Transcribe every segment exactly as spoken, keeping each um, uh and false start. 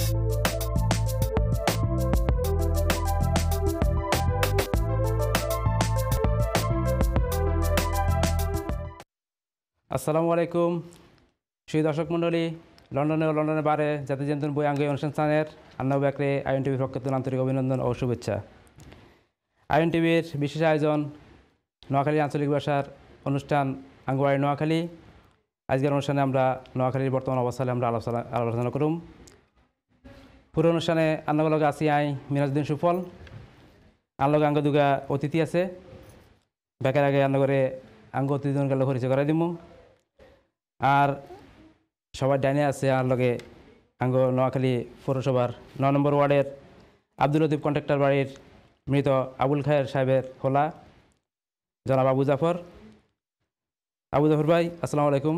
আসসালামু আলাইকুম সুধী দর্শক মণ্ডলী লন্ডনে ও লন্ডনের বারে জাতি জেন্তন বই আঙ্গো অনুষ্ঠান স্থানের আন্নাবু একরে আইএন টিভির পক্ষ থেকে আন্তরিক অভিনন্দন ও শুভেচ্ছা। আইএন টিভির বিশেষ আয়োজন নোয়াখালী আঞ্চলিক ভাষার অনুষ্ঠান আঙ্গো বাড়ি নোয়াখালী। আজকের অনুষ্ঠানে আমরা নোয়াখালীর বর্তমান অবস্থায় আমরা আলোচনা আলোচনা করুম। পুরো অনুষ্ঠানে আন্নাগুলোকে আসি আই মিরাজউদ্দিন সুফল আনলগে আঙ্গ দুগা অতিথি আছে বেকার আগে আন্ন করে আঙ্গ অতিথিজনকে পরিচয় করাই দিমু। আর সবার ডাইনে আছে আর লগে আঙ্গ নোয়াখালী পৌরসভার নয় নম্বর ওয়ার্ডের আব্দুল লতিফ কন্ট্রাক্টর বাড়ির মৃত আবুল খায়ের সাহেবের হোলা জনাব আবু জাফর। আবু জাফর ভাই আসসালামু আলাইকুম।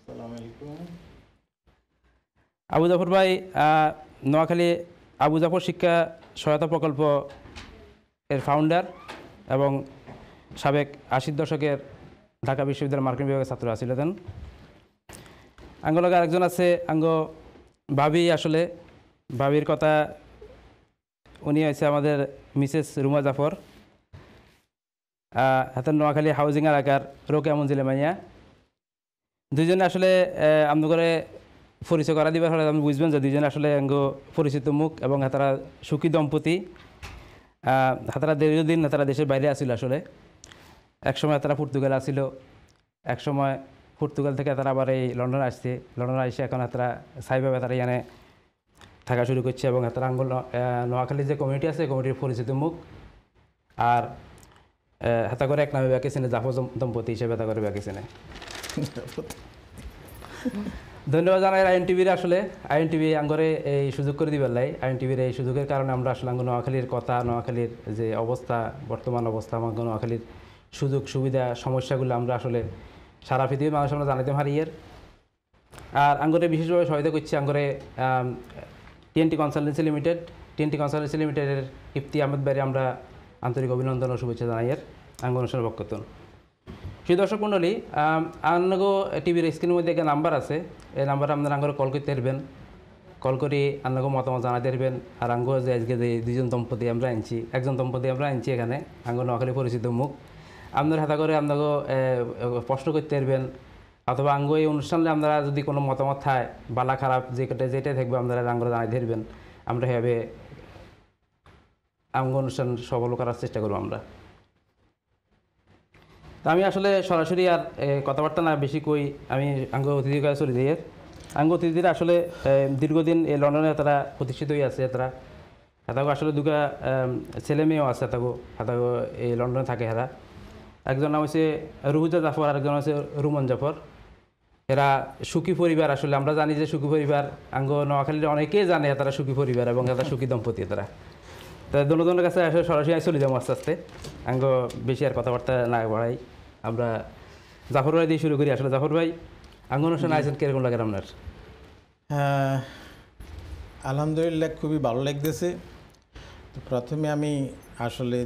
আবু জাফর ভাই নোয়াখালী আবু জাফর শিক্ষা সহায়তা প্রকল্প এর ফাউন্ডার এবং সাবেক আশির দশকের ঢাকা বিশ্ববিদ্যালয়ের মার্কেটিং বিভাগের ছাত্র আছিলেন। আঙ্গ লগে আরেকজন আছে আঙ্গ ভাবি। আসলে ভাবির কথা উনি হয়েছে আমাদের মিসেস রুমা জাফর, হাতের নোয়াখালী হাউজিং এলাকার রোকে এমন জিলে মাইয়া। দুইজনে আসলে আমন করে পরিচয় করা দিবার হলে আপনি বুঝবেন যে দুইজনে আসলে আঙ্গ পরিচিত মুখ এবং হাতারা সুখী দম্পতি। হাতারা দীর্ঘদিন হাতারা দেশের বাইরে আসছিল। আসলে একসময় তারা পর্তুগাল আসছিল, একসময় পর্তুগাল থেকে তারা আবার এই লন্ডনে আসছে। লন্ডনে আসছে এখন তারা সাইভাবে তারা এখানে থাকা শুরু করছে এবং তারা আঙ্গুল নোয়াখালীর যে কমিউনিটি আছে কমিটির পরিচিত মুখ। আর হাতা করে এক নামে ব্যাকে চেনে জাফর দম্পতি হিসেবে হাতা করে ব্যাকে চেনে। ধন্যবাদ জানাই আইএন টিভির। আসলে আইএন টিভি আঙ্গরে এই সুযোগ করে দিবার লাই। আইএন টিভির এই সুযোগের কারণে আমরা আসলে আঙ্গ নোয়াখালীর কথা, নোয়াখালীর যে অবস্থা, বর্তমান অবস্থা, আঙ্গ নোয়াখালীর সুযোগ সুবিধা সমস্যাগুলো আমরা আসলে সারা পৃথিবীর মানুষ আমরা জানাতে পারি। এর আর আঙ্গরে বিশেষভাবে সহায়তা করছি আঙ্গরে TNT consultancy limited. TNT consultancy লিমিটেডের ইফতি আহমেদ বাড়ি আমরা আন্তরিক অভিনন্দন ও শুভেচ্ছা জানাই এর আঙ্গ অনুষ্ঠানের পক্ষতন। সেই দর্শক মণ্ডলী আঙ্গো টিভির স্ক্রিনের মধ্যে একটা নাম্বার আছে, এই নাম্বারে আপনারা আঙ্গরে কল করতে পারবেন। কল করে আঙ্গো মতামত জানাতে পারবেন। আর আঙ্গো যে আজকে যে দুজন দম্পতি আমরা আনছি, একজন দম্পতি আমরা আনছি এখানে আঙ্গ নোয়াখালী পরিচিত মুখ। আপনার হাতা করে আপনাকে প্রশ্ন করতে পারবেন অথবা আঙ্গ এই অনুষ্ঠানে আপনারা যদি কোনো মতামত থাকে বালা খারাপ যেটা যেটাই থাকবে আপনারা আঙ্গরা জানাই ধরবেন। আমরা এভাবে আঙ্গ অনুষ্ঠান সফল করার চেষ্টা করবো আমরা। তা আমি আসলে সরাসরি আর কথাবার্তা না বেশি কই, আমি আঙ্গ অতিথির কাছে চলে যাই। আঙ্গ অতিথিরা আসলে দীর্ঘদিন এই লন্ডনে তারা প্রতিষ্ঠিত হয়ে আছে। তারা হাতাগো আসলে দুটা ছেলে মেয়েও আছে। হাতাগো হাতাগো এই লন্ডনে থাকে। এরা একজন নাম হচ্ছে রুহুজা জাফর, আরেকজন হচ্ছে রুমন জাফর। এরা সুখী পরিবার। আসলে আমরা জানি যে সুখী পরিবার আঙ্গ নোয়াখালীর অনেকেই জানে তারা সুখী পরিবার এবং তারা সুখী দম্পতি। তারা তাই দোনোজনের কাছে আসলে সরাসরি চলে যাবো আস্তে আস্তে। আঙ্গ বেশি আর কথাবার্তা না বাড়াই, আমরা জাফর ভাই দিয়ে শুরু করি। আসলে জাফর ভাই আঙ্গ অনুষ্ঠানে আয়োজন কীরকম লাগে আপনার? হ্যাঁ, আলহামদুলিল্লাহ খুবই ভালো লাগতেছে। প্রথমে আমি আসলে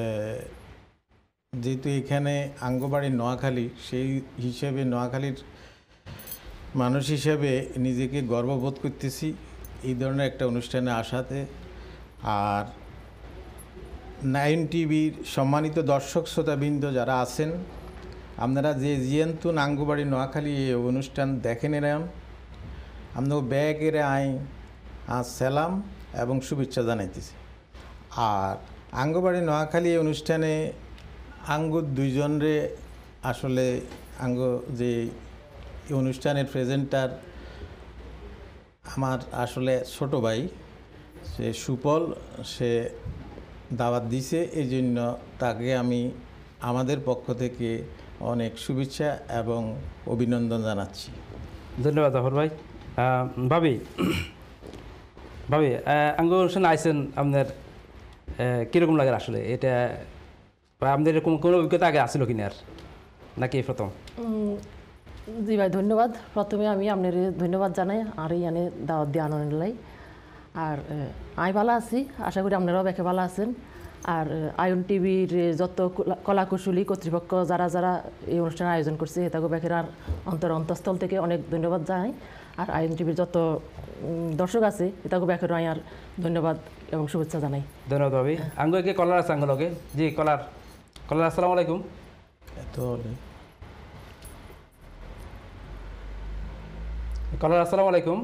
যেহেতু এখানে আঙ্গবাড়ি নোয়াখালী, সেই হিসেবে নোয়াখালীর মানুষ হিসেবে নিজেকে গর্ববোধ করতেছি এই ধরনের একটা অনুষ্ঠানে আসাতে। আর নাইন টিভির সম্মানিত দর্শক শ্রোতাবৃন্দ যারা আছেন, আপনারা যে জিয়ন্তুন আঙ্গবাড়ি নোয়াখালী এই অনুষ্ঠান দেখেন এরাম আপনার ব্যাগের আই আজ সালাম এবং শুভেচ্ছা জানাইতেছি। আর আঙ্গবাড়ি নোয়াখালী এই অনুষ্ঠানে আঙ্গ দুইজনরে আসলে আঙ্গ যে অনুষ্ঠানের প্রেজেন্টার আমার আসলে ছোট ভাই, সে সুপল, সে দাওয়াত দিছে, এই জন্য তাকে আমি আমাদের পক্ষ থেকে অনেক শুভেচ্ছা এবং অভিনন্দন জানাচ্ছি। ধন্যবাদ জাফর ভাই। ভাবি ভাবি আঙ্গ অনুষ্ঠানে আইসেন, আপনার কীরকম লাগে আসলে? এটা আপনাদের এরকম কোনো অভিজ্ঞতা আগে আসছিল কিনা আর নাকি প্রথম? জি ভাই, ধন্যবাদ। প্রথমে আমি আপনার ধন্যবাদ জানাই আর এই আনে দাওয়াত দিয়ে আনন্দ লাই। আর আমি ভালো আছি, আশা করি আপনারাও বেঁকে ভালো আছেন। আর আয়ন টিভির যত কলা- কলাকুশলী কর্তৃপক্ষ যারা যারা এই অনুষ্ঠানের আয়োজন করছে এটাকে ব্যাকের আর অন্তর অন্তঃস্থল থেকে অনেক ধন্যবাদ জানাই। আর আয়ন টিভির যত উম, দর্শক আছে এটাকে ব্যাকের আমি আর ধন্যবাদ এবং শুভেচ্ছা জানাই। ধন্যবাদ ভাবি। আঙ্গু কে কলার আছে আঙ্গুল লগে? জি কলার কলার আসসালামু আলাইকুম। এত হলে কলার আসসালামু আলাইকুম।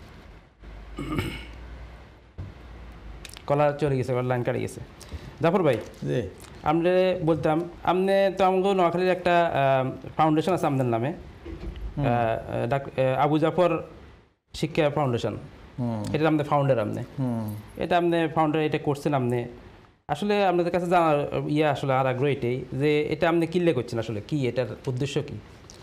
কলার চলে গেছে, লাইন কাটে গেছে। জাফর ভাই, যে আমরা বলতাম আপনি তো আমাকে নোয়াখালীর একটা ফাউন্ডেশন আছে আপনার নামে, আহ, ডাক- আহ, আবু জাফর শিক্ষা ফাউন্ডেশন, হুম এটা আমাদের ফাউন্ডার আপনি, হুম এটা আপনি ফাউন্ডার, এটা করছেন আপনি। আসলে আপনাদের কাছে জানার ইয়ে আসলে আর আগ্রহ এটাই যে এটা আপনি কিনলে করছেন, আসলে কি এটার উদ্দেশ্য কি?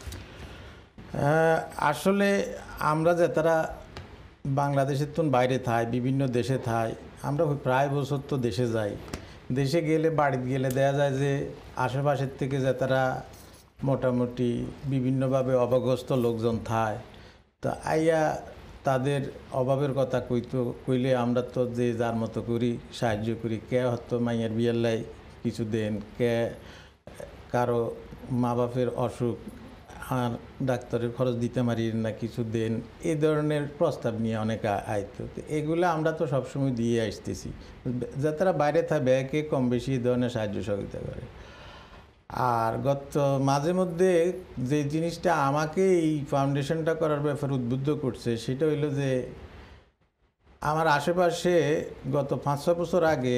আহ, আসলে আমরা যে তারা বাংলাদেশের তো বাইরে থাই, বিভিন্ন দেশে থাই, আমরা প্রায় বছর তো দেশে যাই। দেশে গেলে বাড়িতে গেলে দেখা যায় যে আশেপাশের থেকে যে তারা মোটামুটি বিভিন্নভাবে অভাবগ্রস্ত লোকজন থায়, তো আইয়া তাদের অভাবের কথা কইতো কইলে আমরা তো যে যার মতো করি সাহায্য করি। কে হয়তো মাইয়ার বিয়ের লাই কিছু দেন, কে কারো মা বাপের অসুখ আর ডাক্তারের খরচ দিতে পারি না কিছু দেন, এই ধরনের প্রস্তাব নিয়ে অনেকে আইতো। তো এগুলো আমরা তো সবসময় দিয়ে আসতেছি, যারা বাইরে থাকে ব্যাকে কম বেশি এই ধরনের সাহায্য সহযোগিতা করে। আর গত মাঝে মধ্যে যে জিনিসটা আমাকে এই ফাউন্ডেশনটা করার ব্যাপারে উদ্বুদ্ধ করছে সেটা হইলো যে আমার আশেপাশে গত পাঁচ ছয় বছর আগে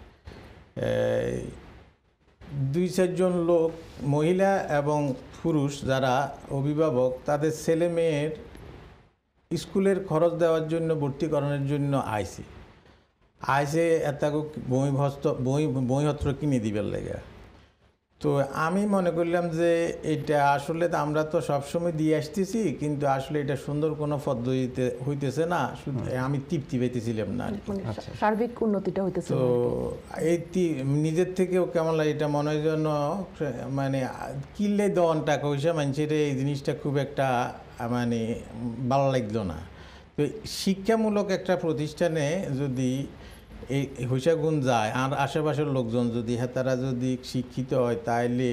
এই, দুই চারজন লোক, মহিলা এবং পুরুষ যারা অভিভাবক, তাদের ছেলে মেয়ের স্কুলের খরচ দেওয়ার জন্য, ভর্তি করানোর জন্য আইসে আইসে এত বই ভস্ত বই বইপত্র কিনে দিবার লেগে। তো আমি মনে করলাম যে এটা আসলে তো আমরা তো সবসময় দিয়ে আসতেছি, কিন্তু আসলে এটা সুন্দর কোনো পদ্ধতিতে হইতেছে না, শুধু আমি তৃপ্তি পেতেছিলাম না আর কি। মানে সার্বিক উন্নতিটা হইতেছে তো না। এই তি- নিজের থেকেও কেমন লাগে এটা মনে হয় যেন মানে কিনলে দেওয়ান টাকা পয়সা মানুষের এই জিনিসটা খুব একটা মানে ভালো লাগলো না। তো শিক্ষামূলক একটা প্রতিষ্ঠানে যদি এই হুইসাগুণ যায় আর আশেপাশের লোকজন যদি হ্যাঁ তারা যদি শিক্ষিত হয় তাইলে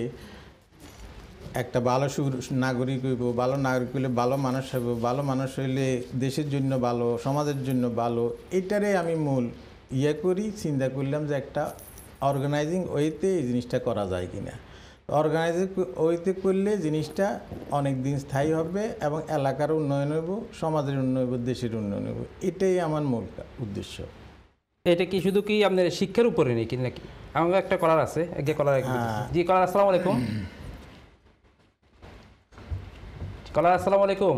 একটা ভালো সু- নাগরিক হইব, ভালো নাগরিক হইলে ভালো মানুষ হইব, ভালো মানুষ হইলে দেশের জন্য ভালো, সমাজের জন্য ভালো। এটারে আমি মূল ইয়ে করি, চিন্তা করলাম যে একটা অর্গানাইজিং ওয়েতে এই জিনিসটা করা যায় কিনা। অর্গানাইজিং ওয়েতে করলে জিনিসটা অনেক দিন স্থায়ী হবে এবং এলাকার উন্নয়ন হইব, সমাজের উন্নয়ন হইব, দেশের উন্নয়ন হইব। এটাই আমার মূল কা- উদ্দেশ্য। এটা কি শুধু কি আপনার শিক্ষার উপরে নাকি নাকি আমার একটা কলার আছে, একে কলার এক হ্যাঁ। জি কলার আসসালামু আলাইকুম। কলার আসসালামু আলাইকুম।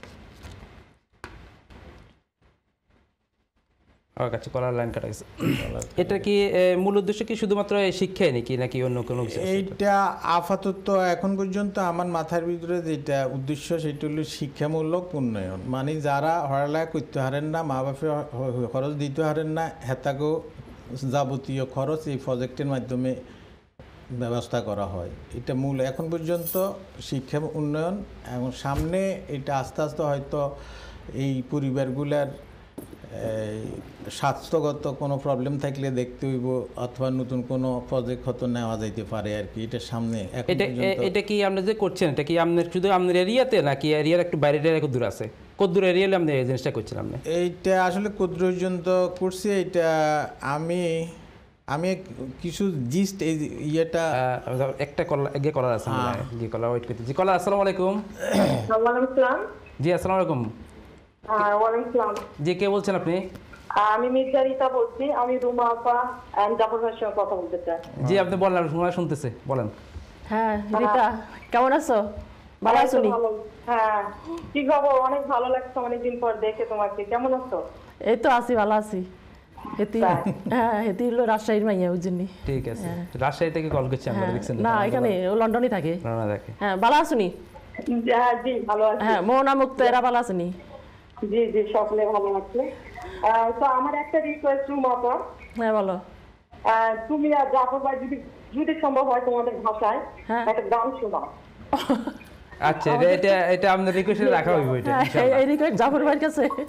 আমার কাছে কলার লাইন কাটা গেছে। এটা কি এ, মূল উদ্দেশ্য কি শুধুমাত্র এই শিক্ষাই নাকি নাকি অন্য কোনো কিছু আছে? এইটা আপাতত এখন পর্যন্ত আমার মাথার ভিতরে যেটা উদ্দেশ্য সেটা হলো শিক্ষামূলক উন্নয়ন। মানে যারা পড়ালেখা করতে পারেন না, মা বাপের হ- খরচ দিতে পারেন না, হেতাকেও যাবতীয় খরচ এই প্রজেক্টের মাধ্যমে ব্যবস্থা করা হয়। এটা মূল এখন পর্যন্ত শিক্ষা উন্নয়ন, এবং সামনে এটা আস্তে আস্তে হয়তো এই পরিবারগুলার এই স্বাস্থ্যগত কোনো প্রবলেম থাকলে দেখতে হইব, অথবা নতুন কোনো প্রজেক্ট হয়তো নেওয়া যাইতে পারে আর কি। এটা সামনে এখন এটা এ- পর্যন্ত এটা কি আপনি যে করছেন এটা কি আপনার শুধু আপনার এরিয়াতে নাকি এরিয়ার একটু বাইরে টেরিয়া কত দূর আছে? কত দূর এরিয়ালে আপনি এই জিনিসটা করছেন আপনি? এইটা আসলে ক্ষুদ্র পর্যন্ত করছি। এইটা আমি আমি কিছু জিস্ট এই ইয়েটা আহ, একটা কলা এগে কলার আছে মনে হয়। জি কলার ওয়েট করতে। জি কলার আসসালামু আলাইকুম। ওয়ালাইকুম আসসালাম। জি আসসালামু আলাইকুম। হ্যাঁ, ওয়ালাইকুম আসসালাম। জি কে বলছেন আপনি? আমি মির্জা রিতা বলছি। আমি রুমা আপা এন্ড জাফর ভাইয়ের সঙ্গে কথা বলতে চাই। জি আপনি বলেন, শোনা শুনতেছে, বলেন। হ্যাঁ রিতা, কেমন আছো? ভালো আছো নি? ভালো। হ্যাঁ, কি খবর? অনেক ভালো লাগছে অনেকদিন পর দেখে তোমাকে। কেমন আছো? এই তো আছি, ভালো আছি। হেতি তাই? হ্যাঁ হেতি হলো রাজশাহীর মাইয়া, ওই জন্যই। ঠিক আছে, রাজশাহী থেকে কল করছি আমরা, হ্যাঁ, দেখছেন না এখানে ও লন্ডনে থাকে। না দেখে। হ্যাঁ ভালো আছো নি? হ্যাঁ, জি ভালো আছি। হ্যাঁ মোহনা মুক্ত এরা ভালো আছে নি? জি জি সকলে ভালো আছে। আহ, তো আমার একটা রিকোয়েস্ট রুমা আপা, হ্যাঁ বলো। আহ, তুমি আর জাফর ভাই যদি যদি সম্ভব হয় তোমাদের ভাষায় হ্যাঁ। একটা গান শোনাও। আচ্ছা এটা এটা এটা আপনার রিকোয়েস্টে রাখা হইব এটা হ্যাঁ, ইনশাআল্লাহ। এই রিকোয়েস্ট জাফর ভাইয়ের কাছে।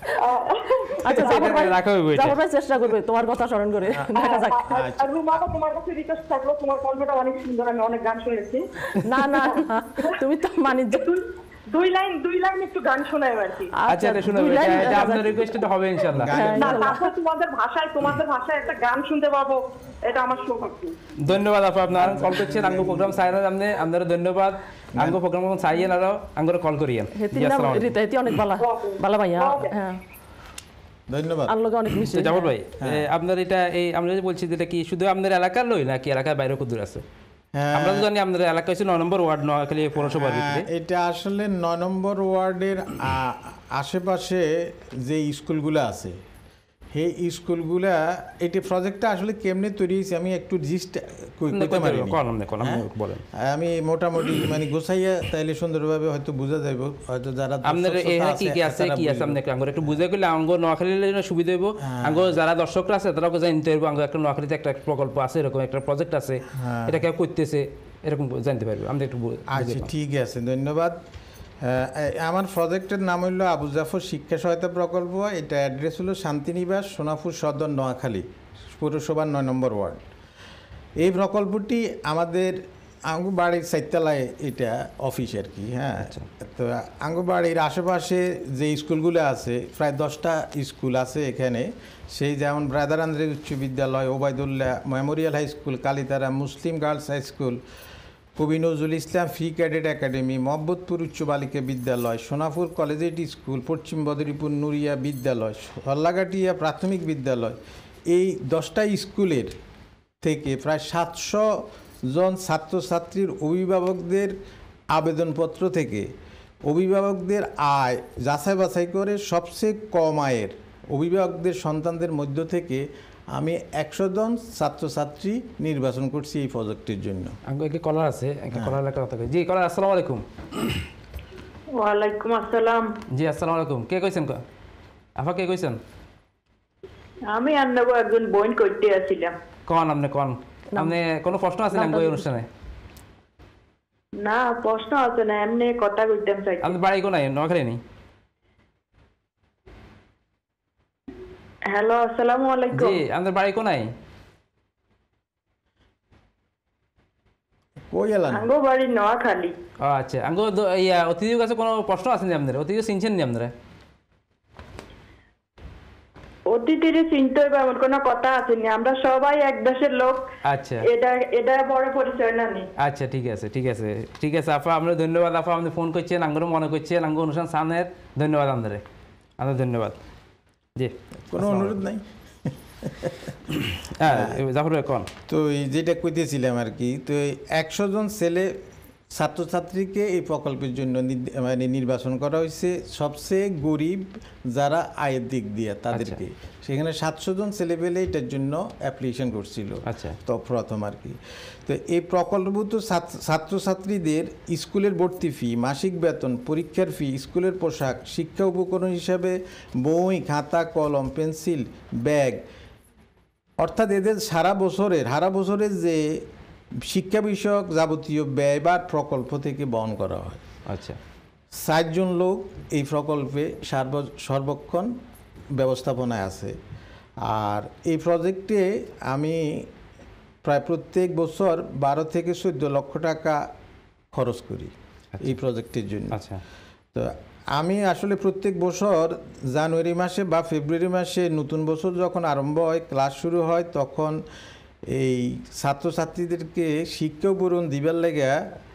আচ্ছা জাফর ভাই রাখা হইবো এটা। জাফর ভাই চেষ্টা করবে তোমার কথা স্মরণ করে দেখা যাক। আর রুমা আপা, তোমার কাছে রিকোয়েস্ট থাকলো, তোমার কণ্ঠটা অনেক সুন্দর, আমি অনেক গান শুনেছি। না না না, তুমি তো বাণিজ্য দুই- দুই লাইন দুই লাইন একটু গান শোনায় আর কি। আচ্ছা এটা শুনো, দুই লাইন এটা এটা দেখা আপনার যাক। রিকোয়েস্ট হবে ইনশাআল্লাহ। হ্যাঁ, না, ইনশাআল্লাহ। তারপর তোমাদের ভাষায় তোমাদের ভাষায় একটা গান শুনতে পাবো, এটা আমার সৌভাগ্য। ধন্যবাদ আপা, আপনার কল করছেন আঙ্গো প্রোগ্রাম চাইলেন আপনি, আপনার ধন্যবাদ। আঙ্গো প্রোগ্রাম চাইয়েন আরো আঙ্গরে কল করিয়েন। হেতির জি, নাম আসসালামু আলাইকুম। রীতা, হেতি অনেক ভালো ভালো ভাইয়া। হ্যাঁ, ধন্যবাদ। আর লোকে অনেক মিশে। তো জাফর ভাই, এ, আপনার এটা এই আমরা যে বলছি যে এটা কি শুধু আপনার এলাকার লই নাকি এলাকার বাইরে কুদুর আছে? হ্যাঁ, আমরা তো জানি আপনার এলাকা হচ্ছে নয় নম্বর ওয়ার্ড নোয়াখালী পৌরসভার ভিতরে। হ্যাঁ, এটা আসলে নয় নম্বর ওয়ার্ডের আ- আশেপাশে যে স্কুলগুলো আছে সেই স্কুলগুলা এটি প্রজেক্টটা আসলে কেমনে তৈরি হয়েছে আমি একটু জিস্ট করতে পারি কলম নেই কলম বলেন। আমি মোটামুটি মানে গোছাইয়া তাইলে সুন্দরভাবে হয়তো বোঝা যাইব, হয়তো যারা আপনার দর্শক এখানে শ্রোতা কি কি আছে তারা কি আছে বুঝবে। আপনি আঙ্গুর একটু বুঝে গেলে আঙ্গ নোয়াখালীর জন্য সুবিধা হইব। আঙ্গ যারা দর্শকরা আছে তারাও জানতে পারবো আঙ্গ একটা নোয়াখালীতে একটা প্রকল্প আছে, এরকম একটা প্রজেক্ট আছে, এটা কেউ করতেছে এরকম জানতে পারবে। আমরা একটু বু- আচ্ছা বুঝে নাও। ঠিক আছে, ধন্যবাদ। আহ, আমার প্রজেক্টের নাম হলো আবু জাফর শিক্ষা সহায়তা প্রকল্প। এটা অ্যাড্রেস হলো শান্তিনিবাস, সোনাপুর সদর, নোয়াখালী পৌরসভার নয় নম্বর ওয়ার্ড। এই প্রকল্পটি আমাদের আঙ্গুবাড়ির চারতলায় এটা অফিস আর কি। হ্যাঁ, তো আঙ্গুবাড়ির আশেপাশে যে স্কুলগুলো আছে প্রায় দশটা স্কুল আছে এখানে, সেই যেমন ব্রাদার আন্দ্রে উচ্চ বিদ্যালয়, Obaidullah memorial high school, Kalitara Muslim girls high school, Kabi Nazrul Islam ফি ক্যাডেট একাডেমি, মোহাম্মদপুর উচ্চ বালিকা বিদ্যালয়, সোনাপুর কলেজিয়েট স্কুল, পশ্চিম বদরিপুর নুরিয়া বিদ্যালয়, হল্লাগাটিয়া প্রাথমিক বিদ্যালয়, এই দশটা স্কুলের থেকে প্রায় সাতশো জন ছাত্রছাত্রীর অভিভাবকদের আবেদনপত্র থেকে অভিভাবকদের আয় যাচাই বাছাই করে সবচেয়ে কম আয়ের অভিভাবকদের সন্তানদের মধ্য থেকে আমি একশো জন ছাত্রছাত্রী নির্বাচন করছি এই প্রজেক্টের জন্য। আঙ্গ একটা কলার আছে, একটা কলার একটা কথা কই। জি কলার, আসসালামু আলাইকুম। ওয়ালাইকুম আসসালাম। জি আসসালামু আলাইকুম। কে কইছেন? ক আফা কে কইছেন? আমি আন্নাগো একজন বইন করতে আসছিলাম। কোন আপনি কোন আপনি কোনো প্রশ্ন আছে আঙ্গ এই অনুষ্ঠানে? না প্রশ্ন আছে না, এমনি কথা কইতাম চাই। আপনার বাড়ি কোনায়? নোয়াখালী নেই? হ্যালো, আসসালামু আলাইকুম। জি আপনার বাড়ি কোনায়? কই এলাম? আঙ্গো বাড়ি নোয়াখালী। ও আচ্ছা, আঙ্গ দ- ইয়া অতিথির কাছে কোনো প্রশ্ন আছে নি আপনার? অতিথি চিনছেন নি আপনারা? অতিথিরে চিনতে হবে এমন কোনো কথা আসেনি, আমরা সবাই এক দেশের লোক। আচ্ছা এটা এটা বড় পরিচয় না নি। আচ্ছা ঠিক আছে ঠিক আছে ঠিক আছে আপা, আপনার ধন্যবাদ আপা, আপনি ফোন করছেন আঙ্গুর মনে করছেন আঙ্গুর অনুষ্ঠান সামনের ধন্যবাদ আপনাদের, আপনার ধন্যবাদ। জি কোনো অনুরোধ নাই। হ্যাঁ জাফর ভাই কোন। তো এই যেটা কইতেছিলাম আর কি, তো একশো জন ছেলে ছাত্রছাত্রীকে এই প্রকল্পের জন্য নির্দ- মানে নির্বাচন করা হয়েছে, সবচেয়ে গরিব যারা আয়ের দিক দিয়ে তাদেরকে। সেখানে সাতশো জন ছেলে পেলে এটার জন্য অ্যাপ্লিকেশন করছিল। আচ্ছা। তো প্রথম আর কি, তো এই প্রকল্পভুক্ত ছাত্র- ছাত্রছাত্রীদের স্কুলের ভর্তি ফি, মাসিক বেতন, পরীক্ষার ফি, স্কুলের পোশাক, শিক্ষা উপকরণ হিসাবে বই, খাতা, কলম, পেন্সিল, ব্যাগ, অর্থাৎ এদের সারা বছরের সারা বছরের যে শিক্ষা বিষয়ক যাবতীয় ব্যয়ভার প্রকল্প থেকে বহন করা হয়। আচ্ছা ষাটজন লোক এই প্রকল্পে সার্ব সর্বক্ষণ ব্যবস্থাপনায় আছে। আর এই প্রজেক্টে আমি প্রায় প্রত্যেক বছর বারো থেকে চোদ্দ লক্ষ টাকা খরচ করি এই প্রজেক্টের জন্য। আচ্ছা তো আমি আসলে প্রত্যেক বছর জানুয়ারি মাসে বা ফেব্রুয়ারি মাসে নতুন বছর যখন আরম্ভ হয়, ক্লাস শুরু হয়, তখন এই ছাত্রছাত্রীদেরকে শিক্ষা উপকরণ দিবার লেগে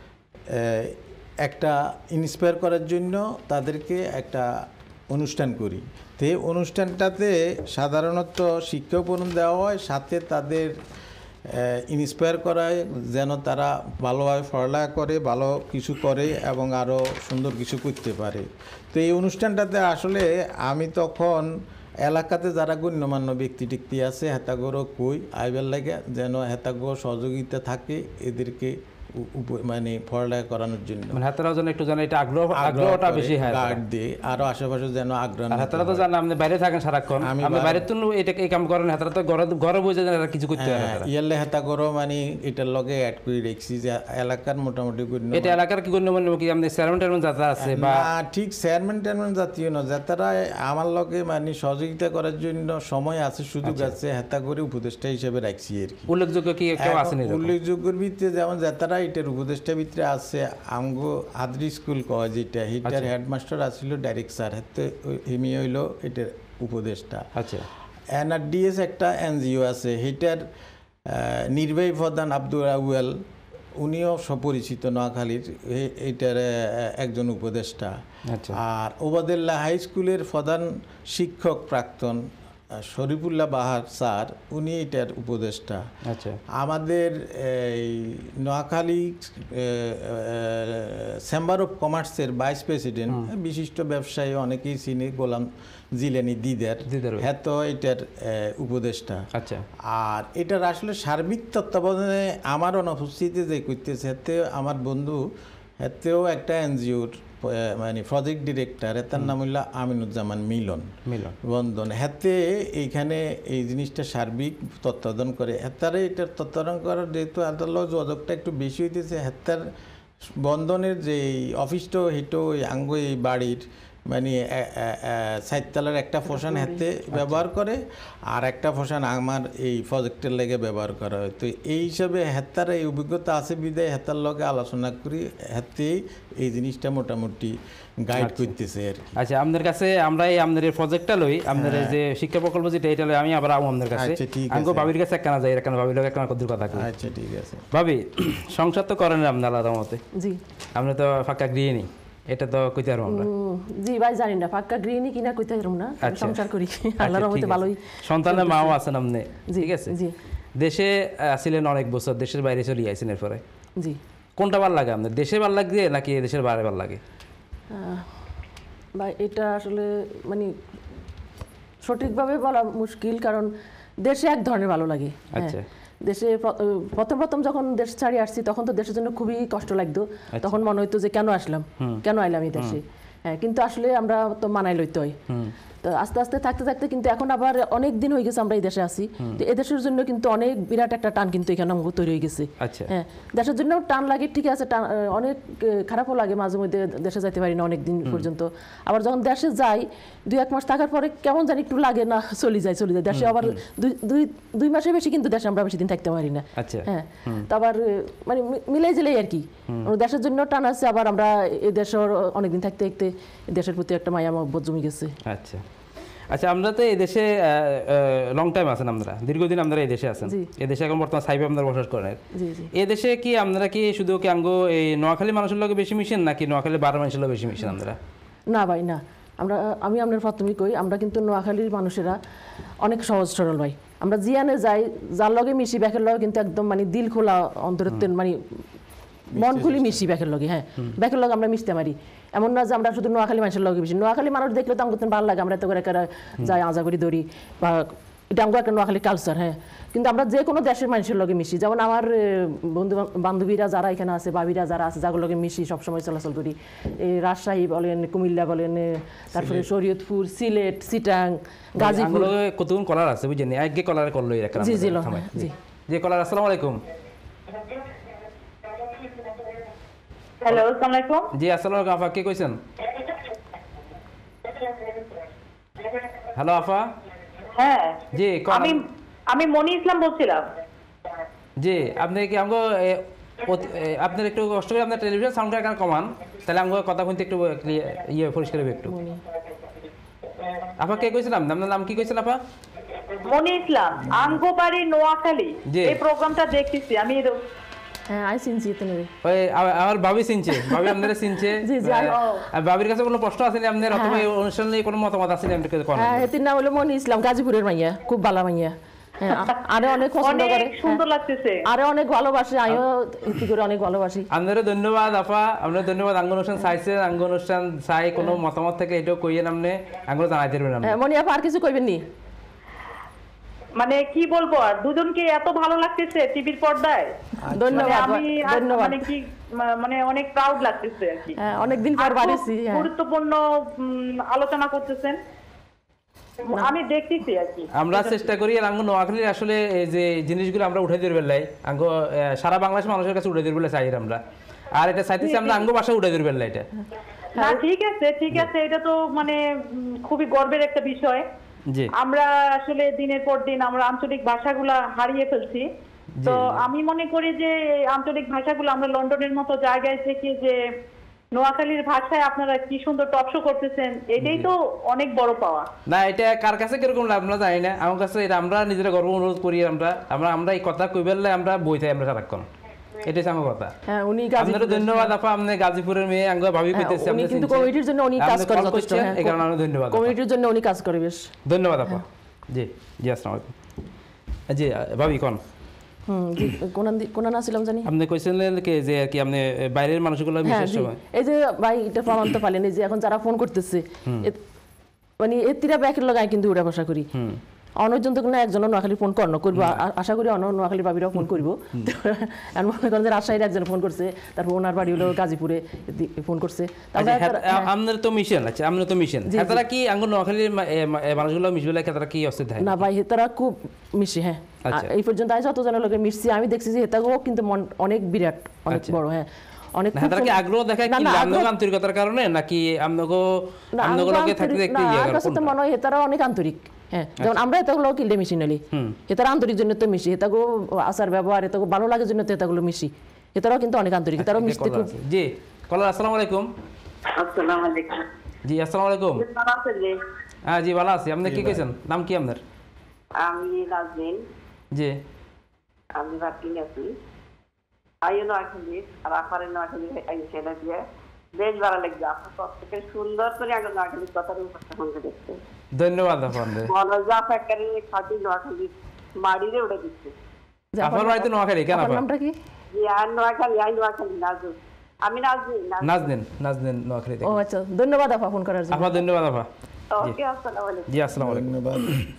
একটা ইন্সপায়ার করার জন্য তাদেরকে একটা অনুষ্ঠান করি। তো এই অনুষ্ঠানটাতে সাধারণত শিক্ষা উপকরণ দেওয়া হয়, সাথে তাদের ইন্সপায়ার করায় যেন তারা ভালোভাবে পড়ালেখা করে, ভালো কিছু করে এবং আরও সুন্দর কিছু করতে পারে। তো এই অনুষ্ঠানটাতে আসলে আমি তখন এলাকাতে যারা গণ্যমান্য ব্যক্তি টিক্তি আছে হেতাগরও কই আইবার লাগে যেন হেতাগো সহযোগিতা থাকে এদেরকে উ- উপ- মানে পড়ালেখা করানোর জন্য মানে হাতেরা যেন একটু যেন এটা আগ্রহ আগ্রহটা বেশি হয় গার্ড দিয়ে আরো আশেপাশে যেন আগ্রহ আর হাতেরা তো জানেন আপনি বাইরে থাকেন সারাক্ষণ আমি আপনি বাইরে তো এটা এই কাম করেন হাতেরা তো ঘরে ঘরে বসে যেন এরা কিছু করতে পারে হাতেরা। ইয়ারলে হেতা করো মানে এটার লগে অ্যাড করে রেখছি যে এলাকার মোটামুটি গণ্য এটা এলাকার কি গণ্য মান্য কি আপনি চেয়ারম্যান টেয়ারম্যান যারা আছে বা না ঠিক চেয়ারম্যান টেয়ারম্যান জাতীয় না যাতারা আমার লগে মানে সহযোগিতা করার জন্য সময় আছে সুযোগ আছে হেতা করে উপদেষ্টা হিসেবে রাখছি আর কি উল্লেখযোগ্য কি কেউ আছেন এরকম? উল্লেখযোগ্যের ভিত্তিতে যেমন যাতারা এটার উপদেষ্টা ভিতরে আছে আঙ্গো আদ্রি স্কুল কয় যেটা হিটার হেডমাস্টার আসছিল ডাইরেক্ট স্যার হাতে হিমি হইল এটার উপদেষ্টা। আচ্ছা এনআরডিএস একটা এনজিও আছে হিটার নির্বাহী প্রধান আব্দুল আউয়াল উনিও সুপরিচিত নোয়াখালীর এ- এইটার আহ, একজন উপদেষ্টা। আচ্ছা আর ওবায়দুল্লাহ হাই স্কুলের প্রধান শিক্ষক প্রাক্তন আহ, শরীফুল্লাহ বাহার স্যার উনি এটার উপদেষ্টা। আচ্ছা আমাদের এই নোয়াখালী চেম্বার অফ কমার্সের ভাইস প্রেসিডেন্ট বিশিষ্ট ব্যবসায়ী অনেকেই চিনি গোলাম জিলানি দিদার দিদার ভাই। হ্যাঁ তো এটার আহ, উপদেষ্টা। আচ্ছা আর এটার আসলে সার্বিক তত্ত্বাবধানে আমার অনুপস্থিতিতে যে করতেছে এতে আমার বন্ধু এতেও একটা এনজিওর মানে প্রজেক্ট ডিরেক্টর তার নাম হইল আমিনুজ্জামান মিলন মিলন বন্ধন হাতে এইখানে এই জিনিসটা সার্বিক তত্ত্বাবধান করে হেতারে এটার তত্ত্বাবধান করার যেহেতু হাতার লোক যোগাযোগটা একটু বেশি হইতেছে হেতার বন্ধনের যে অফিসটা হেঁটো ওই আঙ্গ এই বাড়ির মানে সাইততলার একটা ফোসান হাতে ব্যবহার করে আর একটা ফোসান আমার এই প্রজেক্টের লেগে ব্যবহার করা হয়। তো এই হিসাবে হেতার এই অভিজ্ঞতা আছে বিদায় হেতার লগে আলোচনা করি হাতে এই জিনিসটা মোটামুটি গাইড করতেছে আর কি। আচ্ছা আপনাদের কাছে আমরা এই আপনাদের এই প্রজেক্টটা লই আপনাদের এই যে শিক্ষা প্রকল্প যেটা এটা লই আমি আবার আমু আপনাদের কাছে আচ্ছা, ঠিক আঙ্গো আছে। ভাবির কাছে একখানা যাই একখানা ভাবির লোক একখানা কদ্দুর কথা কই আচ্ছা ঠিক আছে। ভাবি সংসার তো করেন না আপনি আলাদা মতে জি আপনি তো ফাঁকা গৃহিণী এটা তো কইতে পারবো আমরা উম, জি ভাই জানি না পাক্কা গৃহিণী কিনা কইতে পারবো না আমি আচ্ছা। সংসার করি আচ্ছা, আল্লাহর ঠিক রহমতে আছে। ভালোই সন্তানের মাও আছেন আপনি জি, ঠিক আছে জি দেশে আসিলেন অনেক বছর দেশের বাইরে চলে আইছেন এরপরে জি কোনটা ভালো লাগে আপনার দেশে ভালো লাগে নাকি দেশের বাইরে ভালো লাগে? আহ, ভাই এটা আসলে মানে সঠিকভাবে বলা মুশকিল কারণ দেশে এক ধরনের ভালো লাগে হ্যাঁ। আচ্ছা। দেশে প্র- প্রথম প্রথম যখন দেশ ছাড়িয়ে আসছি তখন তো দেশের জন্য খুবই কষ্ট লাগতো তখন মনে হইতো যে কেন আসলাম কেন আইলাম এই দেশে হ্যাঁ কিন্তু আসলে আমরা তো মানাই লইতে হয় তো আস্তে আস্তে থাকতে থাকতে কিন্তু এখন আবার অনেক দিন হয়ে গেছে আমরা এই দেশে আছি তো এই দেশের জন্য কিন্তু অনেক বিরাট একটা টান কিন্তু এখানে আমাকে তৈরি হয়ে গেছে আচ্ছা হ্যাঁ দেশের জন্য টান লাগে ঠিক আছে টান- আহ, অনেক আহ, খারাপও লাগে মাঝে মধ্যে দেশে যাইতে পারি না অনেক দিন পর্যন্ত আবার যখন দেশে যাই দুই এক মাস থাকার পরে কেমন জানি একটু লাগে না চলে যায় চলে যায় দেশে আবার দুই দুই দুই মাসের বেশি কিন্তু দেশে আমরা বেশি দিন থাকতে পারি না আচ্ছা হ্যাঁ তো আবার আহ, মানে মি- মিলাই জেলাই আর কি আমরা দেশের জন্য টান আছে আবার আমরা এই দেশের অনেকদিন থাকতে থাকতে এই দেশের প্রতি একটা মায়া মহব্বত জমে গেছে আচ্ছা আচ্ছা আমরা তো এই দেশে লং টাইম আছেন আপনারা দীর্ঘদিন আপনারা এই দেশে আছেন জি। এই দেশে এখন বর্তমান সাইবে আপনারা বসবাস করেন জি জি এই দেশে কি আপনারা কি শুধু কি আঙ্গো এই নোয়াখালী মানুষের লোক বেশি মিশেন নাকি নোয়াখালী বারো মানুষের লোক বেশি মিশেন আপনারা? না ভাই না আমরা আমি আপনার প্রথমেই কই আমরা কিন্তু নোয়াখালীর মানুষেরা অনেক সহজ সরল ভাই আমরা জিয়ানে যাই যার লগে মিশি ব্যাকের লগে কিন্তু একদম মানে দিল খোলা অন্তরের মানে মন খুলি মিশি ব্যাকের লগে হ্যাঁ ব্যাকের লগে আমরা মিশতে পারি এমন না যে আমরা শুধু নোয়াখালী মানুষের লগে মিশি নোয়াখালী মানুষ দেখলে তো আমাকে ভালো লাগে আমরা তো করে করে যাই আজা করি দৌড়ি বা এটা আমাকে একটা নোয়াখালী কালচার হ্যাঁ কিন্তু আমরা যে কোনো দেশের মানুষের লগে মিশি যেমন আমার এ, বন্ধু বান্ধবীরা যারা এখানে আছে বাবিরা যারা আছে যাগুলো লগে মিশি সবসময় চলাচল করি এই রাজশাহী বলেন কুমিল্লা বলেন এ, তারপরে শরীয়তপুর সিলেট চিটাং গাজীপুর আঙ্গুলো কতগুণ কলার আছে বুঝছেন আগে কলার করলো এরকম জি জি লো- জি যে কলার আসসালামু আলাইকুম হ্যালো আসসালামু আলাইকুম। জি আসসালামু আলাইকুম আফা কে কইছেন? হ্যালো আফা হ্যাঁ জি কোন- আমি আমি মনি ইসলাম বলছিলাম। জি আপনি কি আমগো এ, অতি- এ, আপনার একটু কষ্ট করে আপনার টেলিভিশন সাউন্ডটা এখানে কমান তাহলে আমগো কথা শুনতে একটু clear- ইয়ে পরিষ্কার হবে একটু আপা কে কইছিলাম আপনার নাম কি কইছেন আপা? মনি ইসলাম আঙ্গো বাড়ি নোয়াখালী জি। এই প্রোগ্রামটা দেখতেছি আমি। হ্যাঁ আই চিনছি এতনে ওই আ- আমার ভাবি চিনছে ভাবি আপনারা চিনছে জি, জি, আমি- আর ভাবির কাছে কোনো প্রশ্ন আছে না আপনার অথবা এই অনুষ্ঠানে নিয়ে কোনো মতামত আছে না আপনার কাছে কোন হ্যাঁ এটির নাম হলো মনি ইসলাম গাজীপুরের মাইয়া খুব ভালো মাইয়া হ্যাঁ আ- আরে অনেক পছন্দ অনেক করে সুন্দর লাগতেছে। আরে অনেক ভালোবাসে আমিও ইতি করে অনেক ভালোবাসি আপনারা ধন্যবাদ আপা আপনারা ধন্যবাদ আঙ্গ অনুষ্ঠান চাইছেন আঙ্গ অনুষ্ঠান চাই কোনো মতামত থেকে এটাও কইয়েন আপনি আঙ্গুলো জানাইতে পারবেন আপনি হ্যাঁ মনি আপা আর কিছু কইবেন নি মানে কি বলবো আর দুজনকে এত ভালো লাগতেছে টিভির পর্দায়। ধন্যবাদ, মানে আমি আর ধন্যবাদ। মানে কি মা- মানে অনেক প্রাউড লাগতেছে আর কি। হ্যাঁ, অনেকদিন পর আর খুব বাড়িছি, হ্যাঁ। গুরুত্বপূর্ণ উম, আলোচনা করতেছেন, আমি দেখতেছি আর কি। আমরা চেষ্টা করি আর আঙ্গো নোয়াখালীর আসলে এই যে জিনিসগুলো আমরা উঠে দিয়ে বেলাই আঙ্গো আহ, সারা বাংলাদেশ মানুষের কাছে উঠে দিয়ে বেলা চাই আমরা, আর এটা চাইতেছি আমরা আঙ্গো ভাষা উঠে দিয়ে বেলা এটা। না ঠিক আছে ঠিক আছে, এটা তো মানে উম, খুবই গর্বের একটা বিষয়। জি আমরা আসলে দিনের পর দিন আমরা আঞ্চলিক ভাষাগুলা হারিয়ে ফেলছি। তো আমি মনে করি যে এই আঞ্চলিক ভাষাগুলো আমরা লন্ডনের মতো জায়গায় থেকে যে নোয়াখালীর ভাষায় আপনারা কি সুন্দর টকশো করতেছেন, এটাই তো অনেক বড় পাওয়া। না এটা কার কাছে কিরকম লাভ আমরা জানি না, আমার কাছে এটা আমরা নিজেরা গর্ব অনুরোধ করি, আমরা আমরা আমরা এই কথা কই বেললে আমরা বই থাই আমরা সারাক্ষণ, এটাই আমার কথা। হ্যাঁ, উনি আপনাদের ধন্যবাদ আপা, আপনি গাজীপুরের মেয়ে আঙ্গো ভাবি কইতেছি, উনি আপনি কিন্তু চিনছেন। কমিটির জন্য উনি কাজ আপনি করে call যথেষ্ট, করছেন, হ্যাঁ, এই কারণে আমি ধন্যবাদ আপা। কমিটির জন্য উনি কাজ করে বেশ। ধন্যবাদ আপা। জি জি আসসালামু আলাইকুম। জি ভাবি কোন হুম, জি, কোনান দি- কোনান আসছিলাম জানি। আপনি কইছিলেন কি যে আর কি আপনি বাইরের মানুষগুলো হ্যাঁ, বিশেষ জি। সময় এই যে ভাই এটা প্রমাণ তো পাইলেন, এই যে এখন যারা ফোন করতেছে এ- মানে এতিরা ব্যাকের লাগায় কিন্তু উড়া বসা করি অনজন তো কোনো একজন নোয়াখালী ফোন করনো করবো, আ- আশা করি অন্য নোয়াখালী বাবিরাও ফোন করবো। আর মনে করেন যে রাজশাহীর একজন ফোন করছে, তারপর ওনার বাড়ি হলো গাজীপুরে দি- ফোন করছে। তারপরে আচ্ছা, তারা- হ্যাঁ, আপনার তো মিশন আছে, আপনার তো মিশন জি, জি। তারা কি আঙ্গুর নোয়াখালীর মা- এ, মা- এ, মানুষগুলো মিশবে তারা কি অস্থির থাকে? না ভাই তারা খুব মিশি, হ্যাঁ। আচ্ছা। এই পর্যন্ত আমি যতজনের লোকের মিশছি আমি দেখছি যে হেতাগো কিন্তু মন- অনেক বিরাট, অনেক আচ্ছা। বড়, হ্যাঁ অনেক না, খুব তারা কি সুন্দর- আগ্রহ দেখায় না, কি না, আপনাদের আগ্রহ- আন্তরিকতার কারণে নাকি আপনাকে না, আপনাকে আগ্রহ লোকে থাকতে আন্তরিক- দেখতে না, ইয়ে আমার করে কাছে তো কোনটা? মনে হয় হেতারা অনেক আন্তরিক, হ্যাঁ। যেমন আমরা এতগুলো কিনলে মিশি নালি, হেতারা আন্তরিক জন্য তো মিশি, হেতাগো আচার ব্যবহার এতগো ভালো লাগার জন্য তো হেতাগুলো মিশি, হেতারাও কিন্তু অনেক আন্তরিক, তারাও একটা মিশতে caller খুব। আছে। জি কলার আসসালামু আলাইকুম। আসসালামু আলাইকুম। জি আসসালামু আলাইকুম। ভালো আছেন জি? হ্যাঁ জি ভালো আছি, আপনি কি কইছেন, নাম কি আপনার? আমি নাজনীন, জি আমি বাকি আছি। আইও নোয়াখালী আর আফারের নোয়াখালী আই সেটা দিয়ে বেশ ভালো লাগছে। আপনার সব থেকে সুন্দর করে আগে নোয়াখালীর কথাটা উপস্থাপন করেছে। ধন্যবাদ আপনাদের। মনোজা ফ্যাক্টরি খাঁটি নোয়াখালী মাড়িরে উঠে দিচ্ছে। যে আপনার আপনার- বাড়িতে নোয়াখালী কেন আপনার আপা? নামটা কি? জি আর নোয়াখালী আই নোয়াখালী নাজু, আমি নাজনীন। নাজনীন নাজনীন নোয়াখালী থেকে। ও আচ্ছা, ধন্যবাদ আপা ফোন করার জন্য। আপনার ধন্যবাদ আপা। ওকে আসসালামু আলাইকুম। জি আসসালামু আলাইকুম। ধন্যবাদ।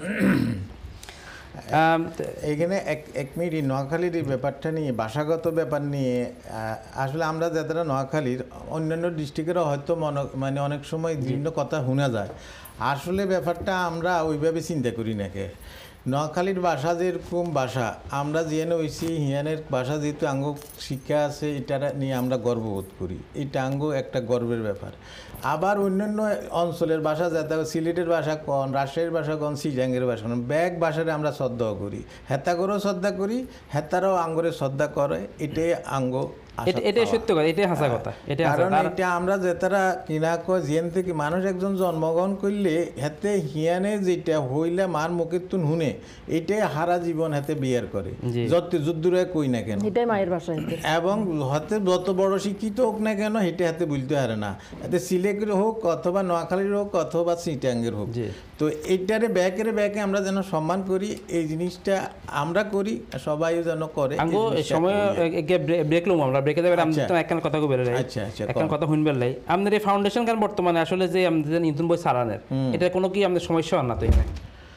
আম, ত- এখানে এক এক মিনিট এই নোয়াখালীর এই ব্যাপারটা নিয়ে, ভাষাগত ব্যাপার নিয়ে, আহ, আসলে আমরা যারা নোয়াখালীর অন্যান্য ডিস্ট্রিক্টেরও হয়তো মনে মানে অনেক সময় বিভিন্ন কথা শোনা যায়, আসলে ব্যাপারটা আমরা ওইভাবে চিন্তা করি নাকি। নোয়াখালীর ভাষা যেরকম ভাষা আমরা জিয়ানে হয়েছি, হিয়ানের ভাষা যেহেতু আঙ্গ শিক্ষা আছে, এটা নিয়ে আমরা গর্ববোধ করি, এটা আঙ্গ একটা গর্বের ব্যাপার। আবার অন্যান্য অঞ্চলের ভাষা যাতে সিলেটের ভাষা কন, রাজশাহীর ভাষা কন, সিজাঙ্গের ভাষা কন, ব্যাগ ভাষারে আমরা শ্রদ্ধা করি, হেতাগরও শ্রদ্ধা করি, হেতারাও আঙ্গরে শ্রদ্ধা করে, এটাই আঙ্গ আশা এটা- এটাই পাওয়া। সত্য কথা, এটাই হাসা কথা, এটাই হাসা কারণ কথা। আর এটা আমরা যেতারা কিনা কয় জিয়ান থেকে মানুষ একজন জন্মগ্রহণ করলে হাতে হিয়ানে যেটা হইলে মার মুখের তুন হুনে, এটাই হারা জীবন হাতে বিয়ার করে, জি। যত যুদ্ধরে কই না কেন। এটাই মায়ের ভাষা এতে। এবং হাতে যত বড় শিক্ষিত হোক না কেন হেঁটে হাতে বলতে পারে না, এতে সিলেটের হোক অথবা নোয়াখালীর হোক অথবা সিটাঙ্গের হোক। জি। তো এইটারে ব্যাকের ব্যাকে আমরা যেন সম্মান করি, এই জিনিসটা আমরা করি, সবাই যেন করে। এই আঙ্গো জিনিসটা সময় করি। ব্রেক লুম আমরা ব্রেকে যাবে, আমি আচ্ছা। তো একখান কথা কই বেলাই, আচ্ছা, আচ্ছা, একখান কও। কথা শুনবে লাই। আপনার এই ফাউন্ডেশন কারণ বর্তমানে আসলে যে আমাদের নতুন বই সারানের, এটা কোনো কি আমাদের সমস্যা হয় না তো এখানে?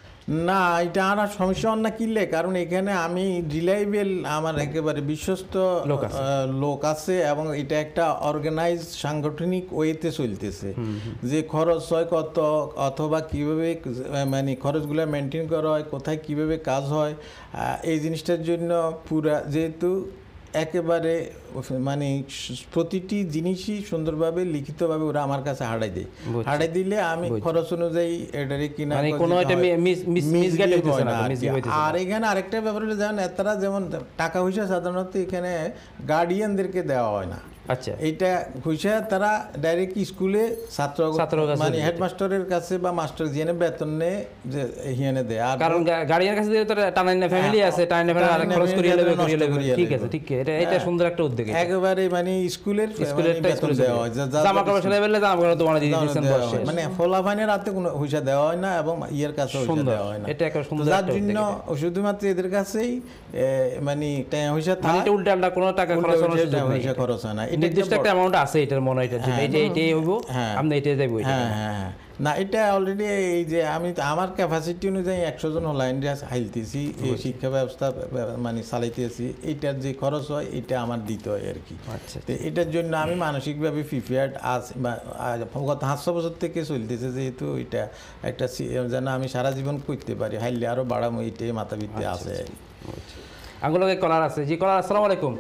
না, এটা আর সমস্যা হন না কিনলে, কারণ এখানে আমি রিলায়েবল আমার একেবারে বিশ্বস্ত লোক আছে। আহ, লোক আছে, এবং এটা একটা অর্গানাইজ সাংগঠনিক ওয়েতে চলতেছে, যে খরচ হয় কত অথবা কিভাবে আহ, মানে খরচগুলো মেনটেন করা হয়, কোথায় কিভাবে কাজ হয়, আহ, এই জিনিসটার জন্য পুরা যেহেতু একেবারে মানে প্রতিটি জিনিসই সুন্দরভাবে লিখিতভাবে ওরা আমার কাছে হারাই দেয়, বুঝছি। হারাই দিলে আমি বুঝছি। খরচ অনুযায়ী এটারে কিনা মানে করে কোনো দিতে এটা হয়। Mi- mis- mis- mis misguide give হইতেছে হয় না না তো, আর মিস কি। গিভ হইতেছে না। আর এখানে আরেকটা ব্যাপার হলো যেমন এতারা যেমন টাকা পয়সা সাধারণত এখানে গার্ডিয়ানদেরকে দেওয়া হয় না, আচ্ছা এইটা পয়সা তারা ডাইরেক্ট স্কুলে ছাত্র ছাত্রর কাছে মানে দিয়ে হেডমাস্টারের কাছে বা মাস্টার জিয়ানে বেতন নেয় যে হিয়ানে দেয়। আর কারণ গার্ডিয়ান কাছে দিলে তো টানাইনা ফ্যামিলি আছে, টানাইনা ফ্যামিলি আর টানাইনা খরচ করিয়ে family লেবে নষ্ট করিয়ে লেবে, করিয়ে ঠিক লেবে। আছে ঠিক আছে, এটা এটা সুন্দর একটা উদ্যোগ এটা। একেবারে মানে স্কুলের স্কুলের মানে বেতন দেওয়া হয়, যা- যা- জামা কাপড় সেলাই বেলে জামা কাপড় তোমার দিয়ে দেওয়া দিয়েছেন হয়। বর্ষে। মানে ফলাফাইনের হাতে কোনো পয়সা দেওয়া হয় না, এবং ইয়ের কাছে পয়সা সুন্দর, দেওয়া হয় না। এটা একটা তো সুন্দর যার একটা উদ্যোগ জন্য এটা। শুধুমাত্র এদের কাছেই এ, মানে টাকা পয়সা মানে থাকে, এটা উল্টা আল্লাহ কোনো টাকা উল্টা খরচ উল্টা করার সুযোগ টাকা নেই। পয়সা খরচ হয় না। এটা নির্দিষ্ট একটা একটা অ্যামাউন্ট আছে এটার মনে হয় এটার জন্য, হ্যাঁ। এটা এটাই হইব, হ্যাঁ। আপনি এটাই যাইব এটা। হ্যাঁ হ্যাঁ হ্যাঁ না এটা অলরেডি এই যে আমি তো আমার ক্যাপাসিটি অনুযায়ী একশো জন লাইন হাইলতেছি এই শিক্ষা ব্যবস্থা মানে চালাইতেছি, এইটার যে খরচ হয় এটা আমার দিতে হয় আর কি। তো এটার জন্য আমি মানসিকভাবে প্রিপেয়ার্ড আছি, গত পাঁচশো বছর থেকে চলতেছে, যেহেতু এটা একটা যেন আমি সারা জীবন করতে পারি, হাইলে আরও বাড়ামো এইটাই মাথা ভিত্তি আছে। আঙ্গুলকে কলার আছে, জি কলার, আসসালামু আলাইকুম।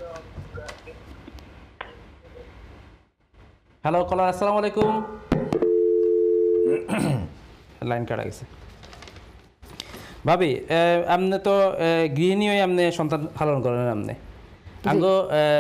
হ্যালো কলার, আসসালামু আলাইকুম। লাইন কাটা গেছে। ভাবি আপনি তো গৃহিণী হয়ে আপনি সন্তান পালন করেন, আপনি আঙ্গো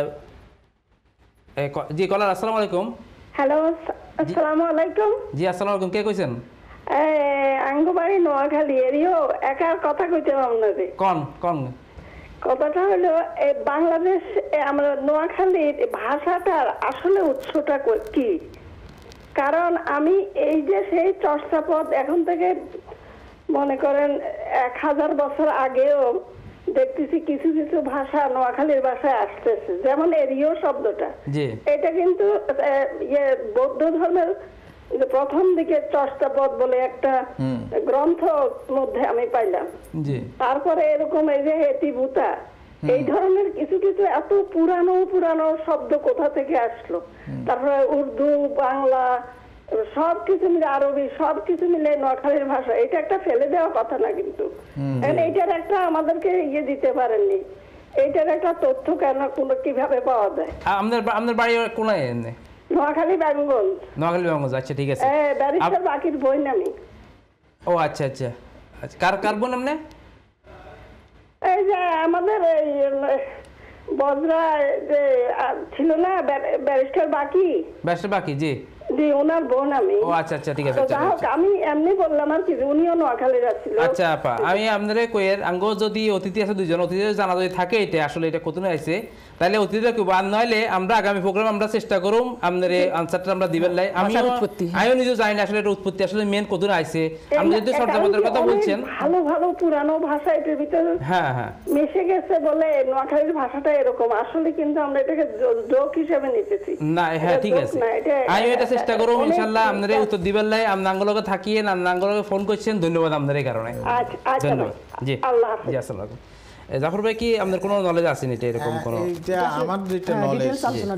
জি কলার, আসসালামু আলাইকুম। হ্যালো আসসালামু আলাইকুম। জি আসসালামু আলাইকুম, কে কইছেন? আঙ্গো বাড়ি নোয়াখালী, এরিও একার কথা কইতে আপনাদের কোন কোন কথাটা হলো বাংলাদেশ, আমরা নোয়াখালীর ভাষাটার আসলে উৎসটা কি? কারণ আমি এই যে সেই চর্চাপদ এখন থেকে মনে করেন এক হাজার বছর আগেও দেখতেছি কিছু কিছু ভাষা নোয়াখালীর ভাষায় আসতেছে, যেমন এরিও শব্দটা, এটা কিন্তু ইয়ে বৌদ্ধ ধর্মের প্রথম দিকে চর্চাপদ বলে একটা গ্রন্থ মধ্যে আমি পাইলাম। তারপরে এরকম এই যে হেতিভূতা, এই ধরনের কিছু কিছু এত পুরানো পুরানো শব্দ কোথা থেকে আসলো, তারপরে উর্দু, বাংলা সবকিছু মিলে, আরবি সবকিছু মিলে নোয়াখালীর ভাষা, এটা একটা ফেলে দেওয়া কথা না, কিন্তু এইটার একটা আমাদেরকে ইয়ে দিতে পারেননি, এইটার একটা তথ্য কেন কোনো কিভাবে পাওয়া যায়? আমাদের আমাদের বাড়ি কোনায় নোয়াখালী বাঙ্গঞ্জ। নোয়াখালী বাঙ্গঞ্জ, আচ্ছা ঠিক আছে। হ্যাঁ, ব্যারিস্টার বাকির বই নামি। ও আচ্ছা আচ্ছা, কার কার বোন আপনি? এই যে আমাদের এই বজরা যে ছিল না ব্যারিস্টার বাকি, ব্যারিস্টার বাকি, জি জি ওনার বোন আমি। ও আচ্ছা আচ্ছা ঠিক আছে। আমি এমনি বললাম আর কি, উনিও নোয়াখালীর ছিল। আচ্ছা আপা, আমি আপনাদের কইয়ের আঙ্গো যদি অতিথি আছে দুইজন, অতিথি জানা যদি থাকে এটা আসলে এটা কত আছে, তাহলে অতিথিরা কেউ আর নইলে আমরা আগামী প্রোগ্রাম আমরা চেষ্টা করুম আপনাদের আনসারটা আমরা দিবেন লাই। আমি আমিও নিজেও জানি না আসলে এটা উৎপত্তি আসলে মেন কত আছে। আমরা যদি শর্তাবতের কথা বলছেন, ভালো ভালো পুরানো ভাষা এটার ভিতরে হ্যাঁ হ্যাঁ মিশে গেছে বলে নোয়াখালীর ভাষাটা এরকম, আসলে কিন্তু আমরা এটাকে যোগ হিসেবে নিতেছি না। হ্যাঁ ঠিক আছে, আমি এটা চেষ্টা করুম ইনশাআল্লাহ আপনাদের উত্তর দিবেন লাই। আপনি আঙ্গলকে থাকিয়ে আঙ্গলকে ফোন করছেন, ধন্যবাদ আপনাদের এই কারণে। ধন্যবাদ, জি আল্লাহ হাফেজ। জি আসসালামু আলাইকুম। জাফর ভাই কি আপনাদের কোনো নলেজ আছে না এরকম কোনো? এইটা আমার যেটা নলেজ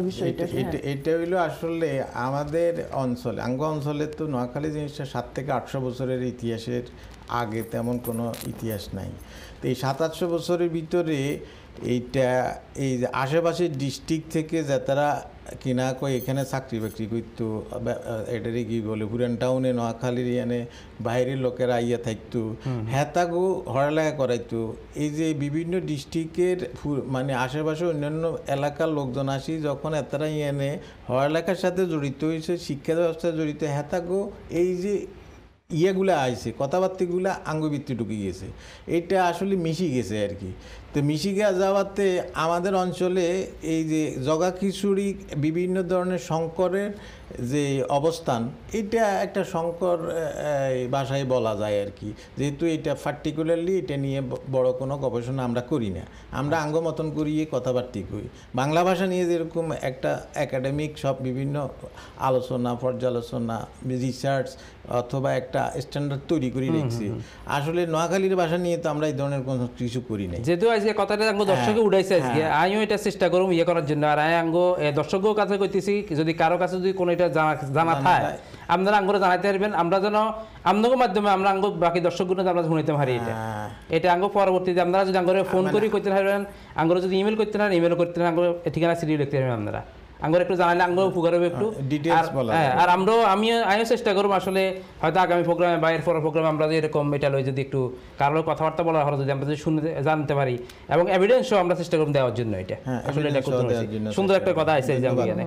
এটা হইলো আসলে আমাদের অঞ্চলে, আঙ্গ অঞ্চলে তো নোয়াখালী জিনিসটা সাত থেকে আটশো বছরের ইতিহাসের আগে তেমন কোনো ইতিহাস নাই। তো এই সাত আটশো বছরের ভিতরে এইটা এই যে আশেপাশের ডিস্ট্রিক্ট থেকে যারা কিনা কই এখানে চাকরি বাকরি করতো, এটারে কি বলে পুরান টাউনে নোয়াখালীর ইয়ানে বাইরের লোকেরা আইয়া থাকতো, হেতাগো হড়ালেখা করাইতো। এই যে বিভিন্ন ডিস্ট্রিক্টের মানে আশেপাশে অন্যান্য এলাকার লোকজন আসি, যখন এতারা ইয়ানে হড়ালেখার সাথে জড়িত হয়েছে, শিক্ষা ব্যবস্থায় জড়িত, হেতাগো এই যে ইয়েগুলা আইছে, কথাবার্তাগুলা আঙ্গবৃত্তি ঢুকে গেছে, এটা আসলে মিশি গেছে আর কি। তো মিশি যাওয়াতে আমাদের অঞ্চলে এই যে জগা খিচুড়ি বিভিন্ন ধরনের শঙ্করের যে অবস্থান, এটা একটা শঙ্কর ভাষায় বলা যায় আর কি। যেহেতু এটা পার্টিকুলারলি এটা নিয়ে বড় কোনো গবেষণা আমরা করি না, আমরা আঙ্গ মতন করিয়ে কথাবার্তা করি। বাংলা ভাষা নিয়ে যেরকম একটা একাডেমিক সব বিভিন্ন আলোচনা, পর্যালোচনা, রিসার্চ অথবা একটা স্ট্যান্ডার্ড তৈরি করে রেখেছি, আসলে নোয়াখালীর ভাষা নিয়ে তো আমরা এই ধরনের কোনো কিছু করি না। যেহেতু আজকে কথাটা আঙ্গ দর্শকে উঠাইছে আজকে, আমিও এটা চেষ্টা করব ইয়ে করার জন্য। আর আমি আঙ্গ দর্শকের কাছে কইতেছি, যদি কারো কাছে যদি কোনো এটা জানা জানা থাকে আপনারা আঙ্গুরে জানাইতে পারবেন, আমরা যেন আপনাদের মাধ্যমে আমরা আঙ্গ বাকি দর্শকগুলো আমরা শুনাইতে পারি। এটা এটা আঙ্গ পরবর্তীতে আপনারা যদি আঙ্গুরে ফোন করি করতে পারবেন, আঙ্গুরে যদি ইমেল করতে পারেন ইমেল করতে পারেন, আঙ্গুর ঠিকানা সিডি লিখতে পারবেন আপনারা, আঙ্গুর একটু জানাইলে আঙ্গুর উপকার হবে একটু। হ্যাঁ, আর আমরাও আমিও আমিও চেষ্টা করবো আসলে হয়তো আগামী প্রোগ্রামে বা এর পরের প্রোগ্রামে আমরা যদি এরকম এটা লই যদি একটু কারোর কথাবার্তা বলা হয়, যদি আমরা যদি শুনতে জানতে পারি এবং এভিডেন্সও আমরা চেষ্টা করব দেওয়ার জন্য। এটা আসলে এটা সুন্দর একটা কথা আছে যে আমি এখানে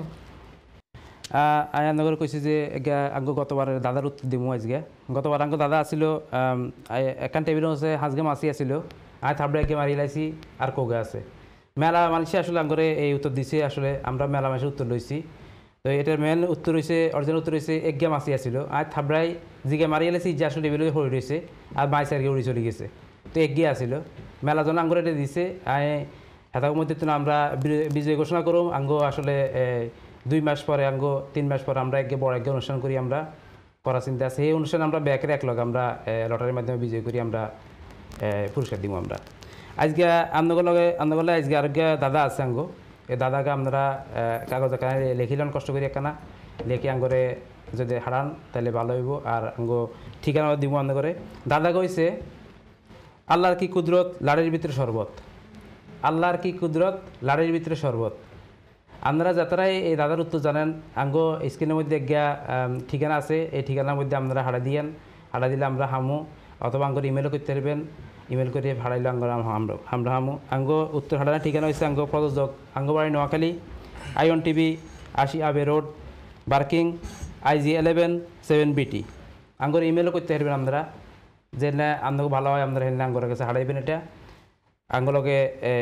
আয়ানগর কইছি যে আঙ্গ গতবার দাদার উত্তর দিমু আজকে। গতবার আঙ্গ দাদা আসিল একান টেবিল হচ্ছে হাঁসগে মাছি আসিল, আয় থাবড়ে একে মারি লাইছি আর কোগা আছে মেলা মানুষে আসলে আঙ্গরে এই উত্তর দিছে। আসলে আমরা মেলা মানুষের উত্তর লইছি, তো এটার মেন উত্তর হয়েছে অরিজিনাল উত্তর হয়েছে একগে মাছি আসিল, আর থাবড়াই জিগে মারি লাইছি যে আসলে টেবিলে হয়ে রয়েছে আর বাইশ আগে উড়ি চলে গেছে, তো একগে আসিল মেলা জন আঙ্গরে এটা দিছে। আয় হেতার মধ্যে তো আমরা বিজয় ঘোষণা করুম। আঙ্গ আসলে দুই মাস পরে আঙ্গ তিন মাস পরে আমরা একে বড় একে অনুষ্ঠান করি আমরা করার চিন্তা আছে। এই অনুষ্ঠানে আমরা ব্যাকের এক লগ আমরা লটারির মাধ্যমে বিজয় করি, আমরা পুরস্কার দিব। আমরা আজকে আন্দোলনে আন্দোলনে আজকে আরোগ্য দাদা আছে আঙ্গো, এই দাদাকে আপনারা কাগজ এখানে লেখিলেন কষ্ট করি একখানা লেখি আঙ্গরে যদি হারান তাহলে ভালো হইব। আর আঙ্গো ঠিকানা দিব আন্দ করে। দাদা কইছে আল্লাহর কি কুদরত লাড়ির ভিতরে শরবত, আল্লাহর কি কুদরত লাড়ির ভিতরে শরবত। আপনারা যাতারাই এই দাদার উত্তর জানেন, আঙ্গো স্ক্রিনের মধ্যে গিয়া ঠিকানা আছে, এই ঠিকানার মধ্যে আপনারা হারা দিয়েন, হারা দিলে আমরা হামু, অথবা আঙ্গর ইমেলও করতে পারবেন, ইমেল করে ভাড়াইলে আঙ্গর আমরা আমরা হামু। আঙ্গো উত্তর হারানোর ঠিকানা হচ্ছে আঙ্গো প্রযোজক আঙ্গবাড়ি নোয়াখালী, আইওন টিভি, আশি Abbey road, Barking, IG eleven seven BT. আঙ্গর ইমেলও করতে পারবেন আপনারা, যে না আঙ্গো ভালো হয় আপনারা হেন আঙ্গরের কাছে হারাইবেন। এটা আঙ্গলকে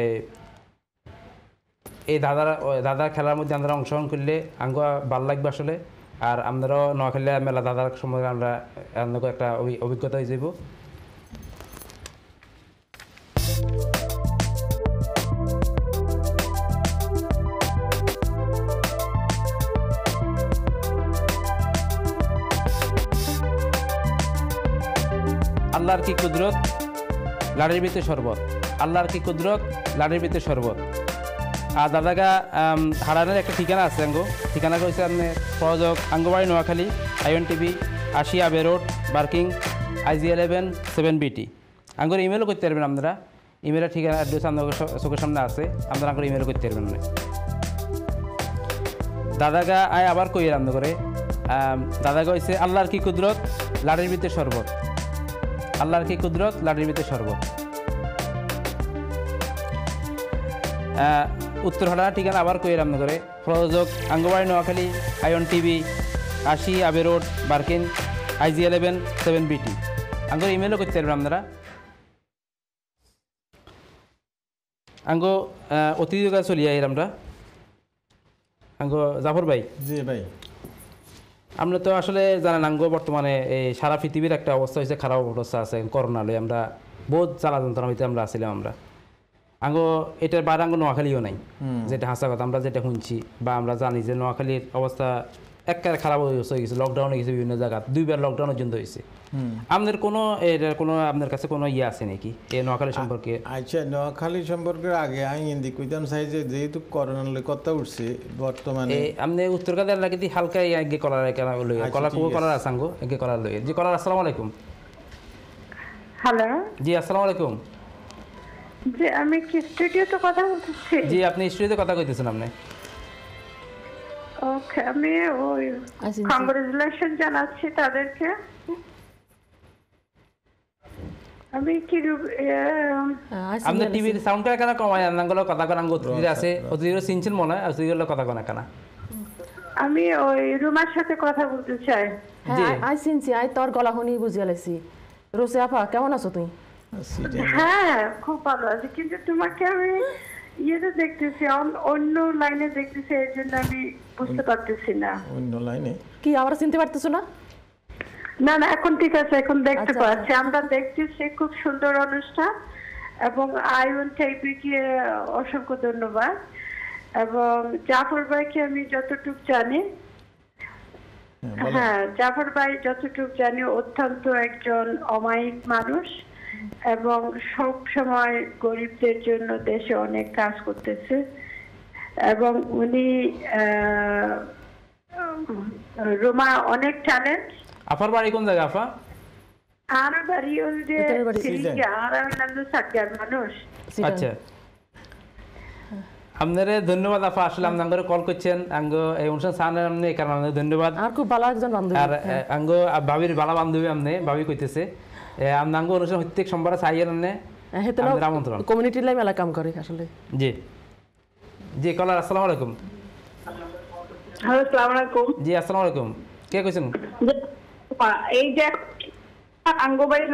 এই দাদার দাদার খেলার মধ্যে আমরা অংশগ্রহণ করলে আঙ্গ ভালো লাগবে আসলে। আর আপনারাও নোয়াখালী মেলা দাদার সম্পর্কে আমরা আপনাকে একটা অভিজ্ঞতা হয়ে যাব। আল্লাহর কি কুদরত লাড়ির ভিতরে শরবত, আল্লাহর কি কুদরত লাড়ির ভিতরে শরবত। আর দাদাগা হারানোর একটা ঠিকানা আছে আঙ্গো, ঠিকানা হচ্ছে আপনি প্রযোজক আঙ্গবাড়ি নোয়াখালী, আইওন টিভি, আশি Abbey road, Barking, IG eleven seven BT. আঙ্গর ইমেলও করতে পারবেন আপনারা, ইমেলের ঠিকানা অ্যাড্রেস আপনার চোখের সামনে আছে, আপনারা আঙ্গর ইমেলও করতে পারবেন না। দাদাগা আয় আবার কই রান্না করে, দাদাগা হচ্ছে আল্লাহর কি কুদরত লাড়ির ভিতরে শরবত, আল্লাহর কি কুদরত লাড়ির ভিতরে শরবত। উত্তর হারা ঠিকানা আবার কই রান্না করে, প্রযোজক আঙ্গবাড়ি নোয়াখালী, আইওন টিভি, আশি Abbey road, Barking, IG eleven seven BT. আঙ্গো ইমেলও করতে পারবেন আপনারা। আঙ্গো অতিথির কাছে চলিয়ে আই আমরা। আঙ্গো জাফর ভাই। জি ভাই, আমরা তো আসলে জানেন আঙ্গো বর্তমানে এই সারা পৃথিবীর একটা অবস্থা হয়েছে, খারাপ অবস্থা আছে করোনা লই। আমরা বহুত জ্বালা যন্ত্রণা হইতে আমরা আসছিলাম। আমরা আঙ্গো এটার বাইরে আঙ্গো নোয়াখালীও নাই, যেটা হাসা কথা আমরা যেটা শুনছি বা আমরা জানি যে নোয়াখালীর অবস্থা একেবারে খারাপ হয়ে গেছে, লকডাউন হয়ে গেছে বিভিন্ন জায়গা, দুইবার লকডাউন পর্যন্ত হয়েছে। আপনার কোনো এটার কোনো আপনার কাছে কোনো ইয়ে আছে নাকি এই নোয়াখালী সম্পর্কে? আচ্ছা, নোয়াখালী সম্পর্কে আগে আমি হিন্দি কইতাম চাই যে যেহেতু করোনার কথা উঠছে বর্তমানে আপনি উত্তর কাদের লাগে হালকা আগে কলার লই কলা কুয়ো কলার আসাঙ্গ আগে কলার লই। জি কলার, আসসালামু আলাইকুম। হ্যালো, জি আসসালামু আলাইকুম। জি আমি কি স্টুডিওতে কথা বলতেছি? জি আপনি স্টুডিওতে কথা কইতেছেন আপনি। ওকে, আমি ওই কংগ্রেচুলেশন জানাচ্ছি তাদেরকে। আমি কি আপনি টিভির সাউন্ড করে কেন কমায় আনগুলো কথা কোন আঙ্গ অতিথি আছে, অতিথির সিনছেন মনে হয় অতিথিগুলো কথা কোন কেন? আমি ওই রুমার সাথে কথা বলতে চাই। হ্যাঁ আই সিনছি, আই তোর গলা শুনি বুঝিয়া লাইছি। রোসে আপা কেমন আছো তুমি? হ্যাঁ খুব ভালো আছি, কিন্তু তোমাকে আমি ইয়েতে দেখতেছি অন্য লাইনে দেখতেছি, এই জন্য আমি বুঝতে পারতেছি না। অন্য লাইনে কি আমরা চিনতে পারতেছো না? না না এখন ঠিক আছে, এখন দেখতে পাচ্ছি। আমরা দেখতেছি খুব সুন্দর অনুষ্ঠান, এবং আইওন টিভিকে অসংখ্য ধন্যবাদ। এবং জাফর ভাইকে আমি যতটুকু জানি, হ্যাঁ জাফর ভাই যতটুকু জানি অত্যন্ত একজন অমায়িক মানুষ, এবং সব সময় গরিবদের জন্য দেশে অনেক কাজ করতেছে। এবং উনি রোমা অনেক ট্যালেন্ট। আপার বাড়ি কোন জায়গা আপা? আর বাড়ি ওই যে আর সাকিয়ার মানুষ। আচ্ছা, আপনারে ধন্যবাদ আপা, আসলে আপনার কল করছেন আঙ্গ এই অনুষ্ঠান সামনের আপনি এই কারণে ধন্যবাদ। আর খুব ভালো একজন বান্ধবী, আর আঙ্গ ভাবির ভালো বান্ধবী আপনি ভাবি কইতেছে আপনার আঙ্গ অনুষ্ঠান প্রত্যেক সোমবার চাইয়েন আপনি আমন্ত্রণ। কমিউনিটি লাইভ মেলা কাম করে আসলে। জি জি কলার, আসসালামু আলাইকুম। হ্যালো আসসালামু আলাইকুম। জি আসসালামু আলাইকুম, কে কইছেন? এই যে আঙ্গবাড়ি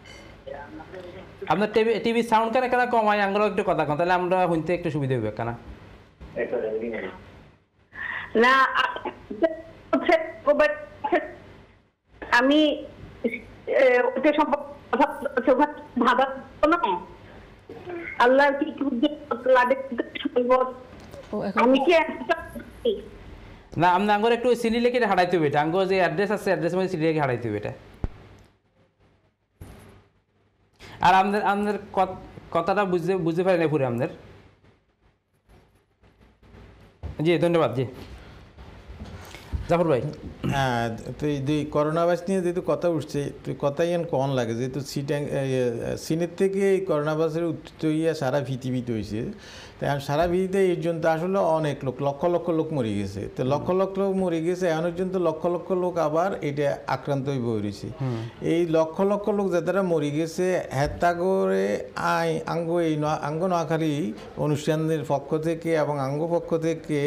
আপনার টিভি টিভি সাউন্ড কেন কেন কমায় আঙ্গুলো একটু কথা কন, তাহলে আমরা শুনতে একটু সুবিধা হবে কেন? না আমি আল্লাহ কি আমি কি না আপনি আঙ্গর একটু সিনি লিখে হারাইতে হবে এটা আঙ্গো যে অ্যাড্রেস আছে অ্যাড্রেসের মধ্যে সিনি লিখে হারাইতে হবে এটা আর আমাদের আমাদের কথাটা বুঝতে বুঝতে পারি না পুরো আমাদের জি ধন্যবাদ জি জাফর ভাই হ্যাঁ তুই দুই করোনা ভাইরাস নিয়ে যেহেতু কথা উঠছে তুই কথাই এন কন লাগে যেহেতু সিটাং চীনের থেকে এই করোনা ভাইরাসের উত্তর ইয়া সারা পৃথিবীতে হয়েছে তাই সারা পৃথিবীতে এই জন্য আসলে অনেক লোক লক্ষ লক্ষ লোক মরে গেছে তো লক্ষ লক্ষ লোক মরে গেছে এখন পর্যন্ত লক্ষ লক্ষ লোক আবার এটা আক্রান্ত হয়ে বইছে এই লক্ষ লক্ষ লোক যারা মরে গেছে হেত্তা করে আই আঙ্গ এই আঙ্গ নোয়াখালী অনুষ্ঠানের পক্ষ থেকে এবং আঙ্গ পক্ষ থেকে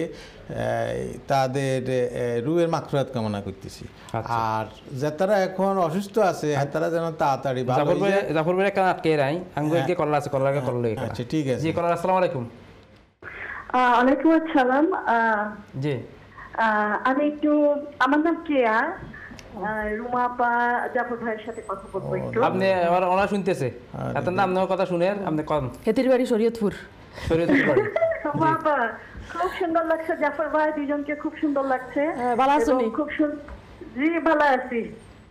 তাদের রুহের মাগফিরাত কামনা করতেছি আর যারা এখন অসুস্থ আছে তারা যেন তাড়াতাড়ি ভালো হয়ে যায় জাফর ভাই কান আটকে রাই আঙ্গুরকে কল্লা আছে কল্লাকে কল্লা লেখা আচ্ছা ঠিক আছে জি কল্লা আসসালামু আলাইকুম ওয়ালাইকুম আসসালাম জি আমি একটু আমার নাম কেয়া রুমা আপা জাফর ভাইয়ের সাথে কথা বলবো একটু আপনি ওরা শুনতেছে এত নাম নেওয়ার কথা শুনেন আপনি কম খেতির বাড়ি শরীয়তপুর শরীয়তপুর বাড়ি রুমা আপা খুব সুন্দর লাগছে জাফর ভাই দুজনকে খুব সুন্দর লাগছে ভালো আছো নি? খুব সুন্দর জি ভালো আছি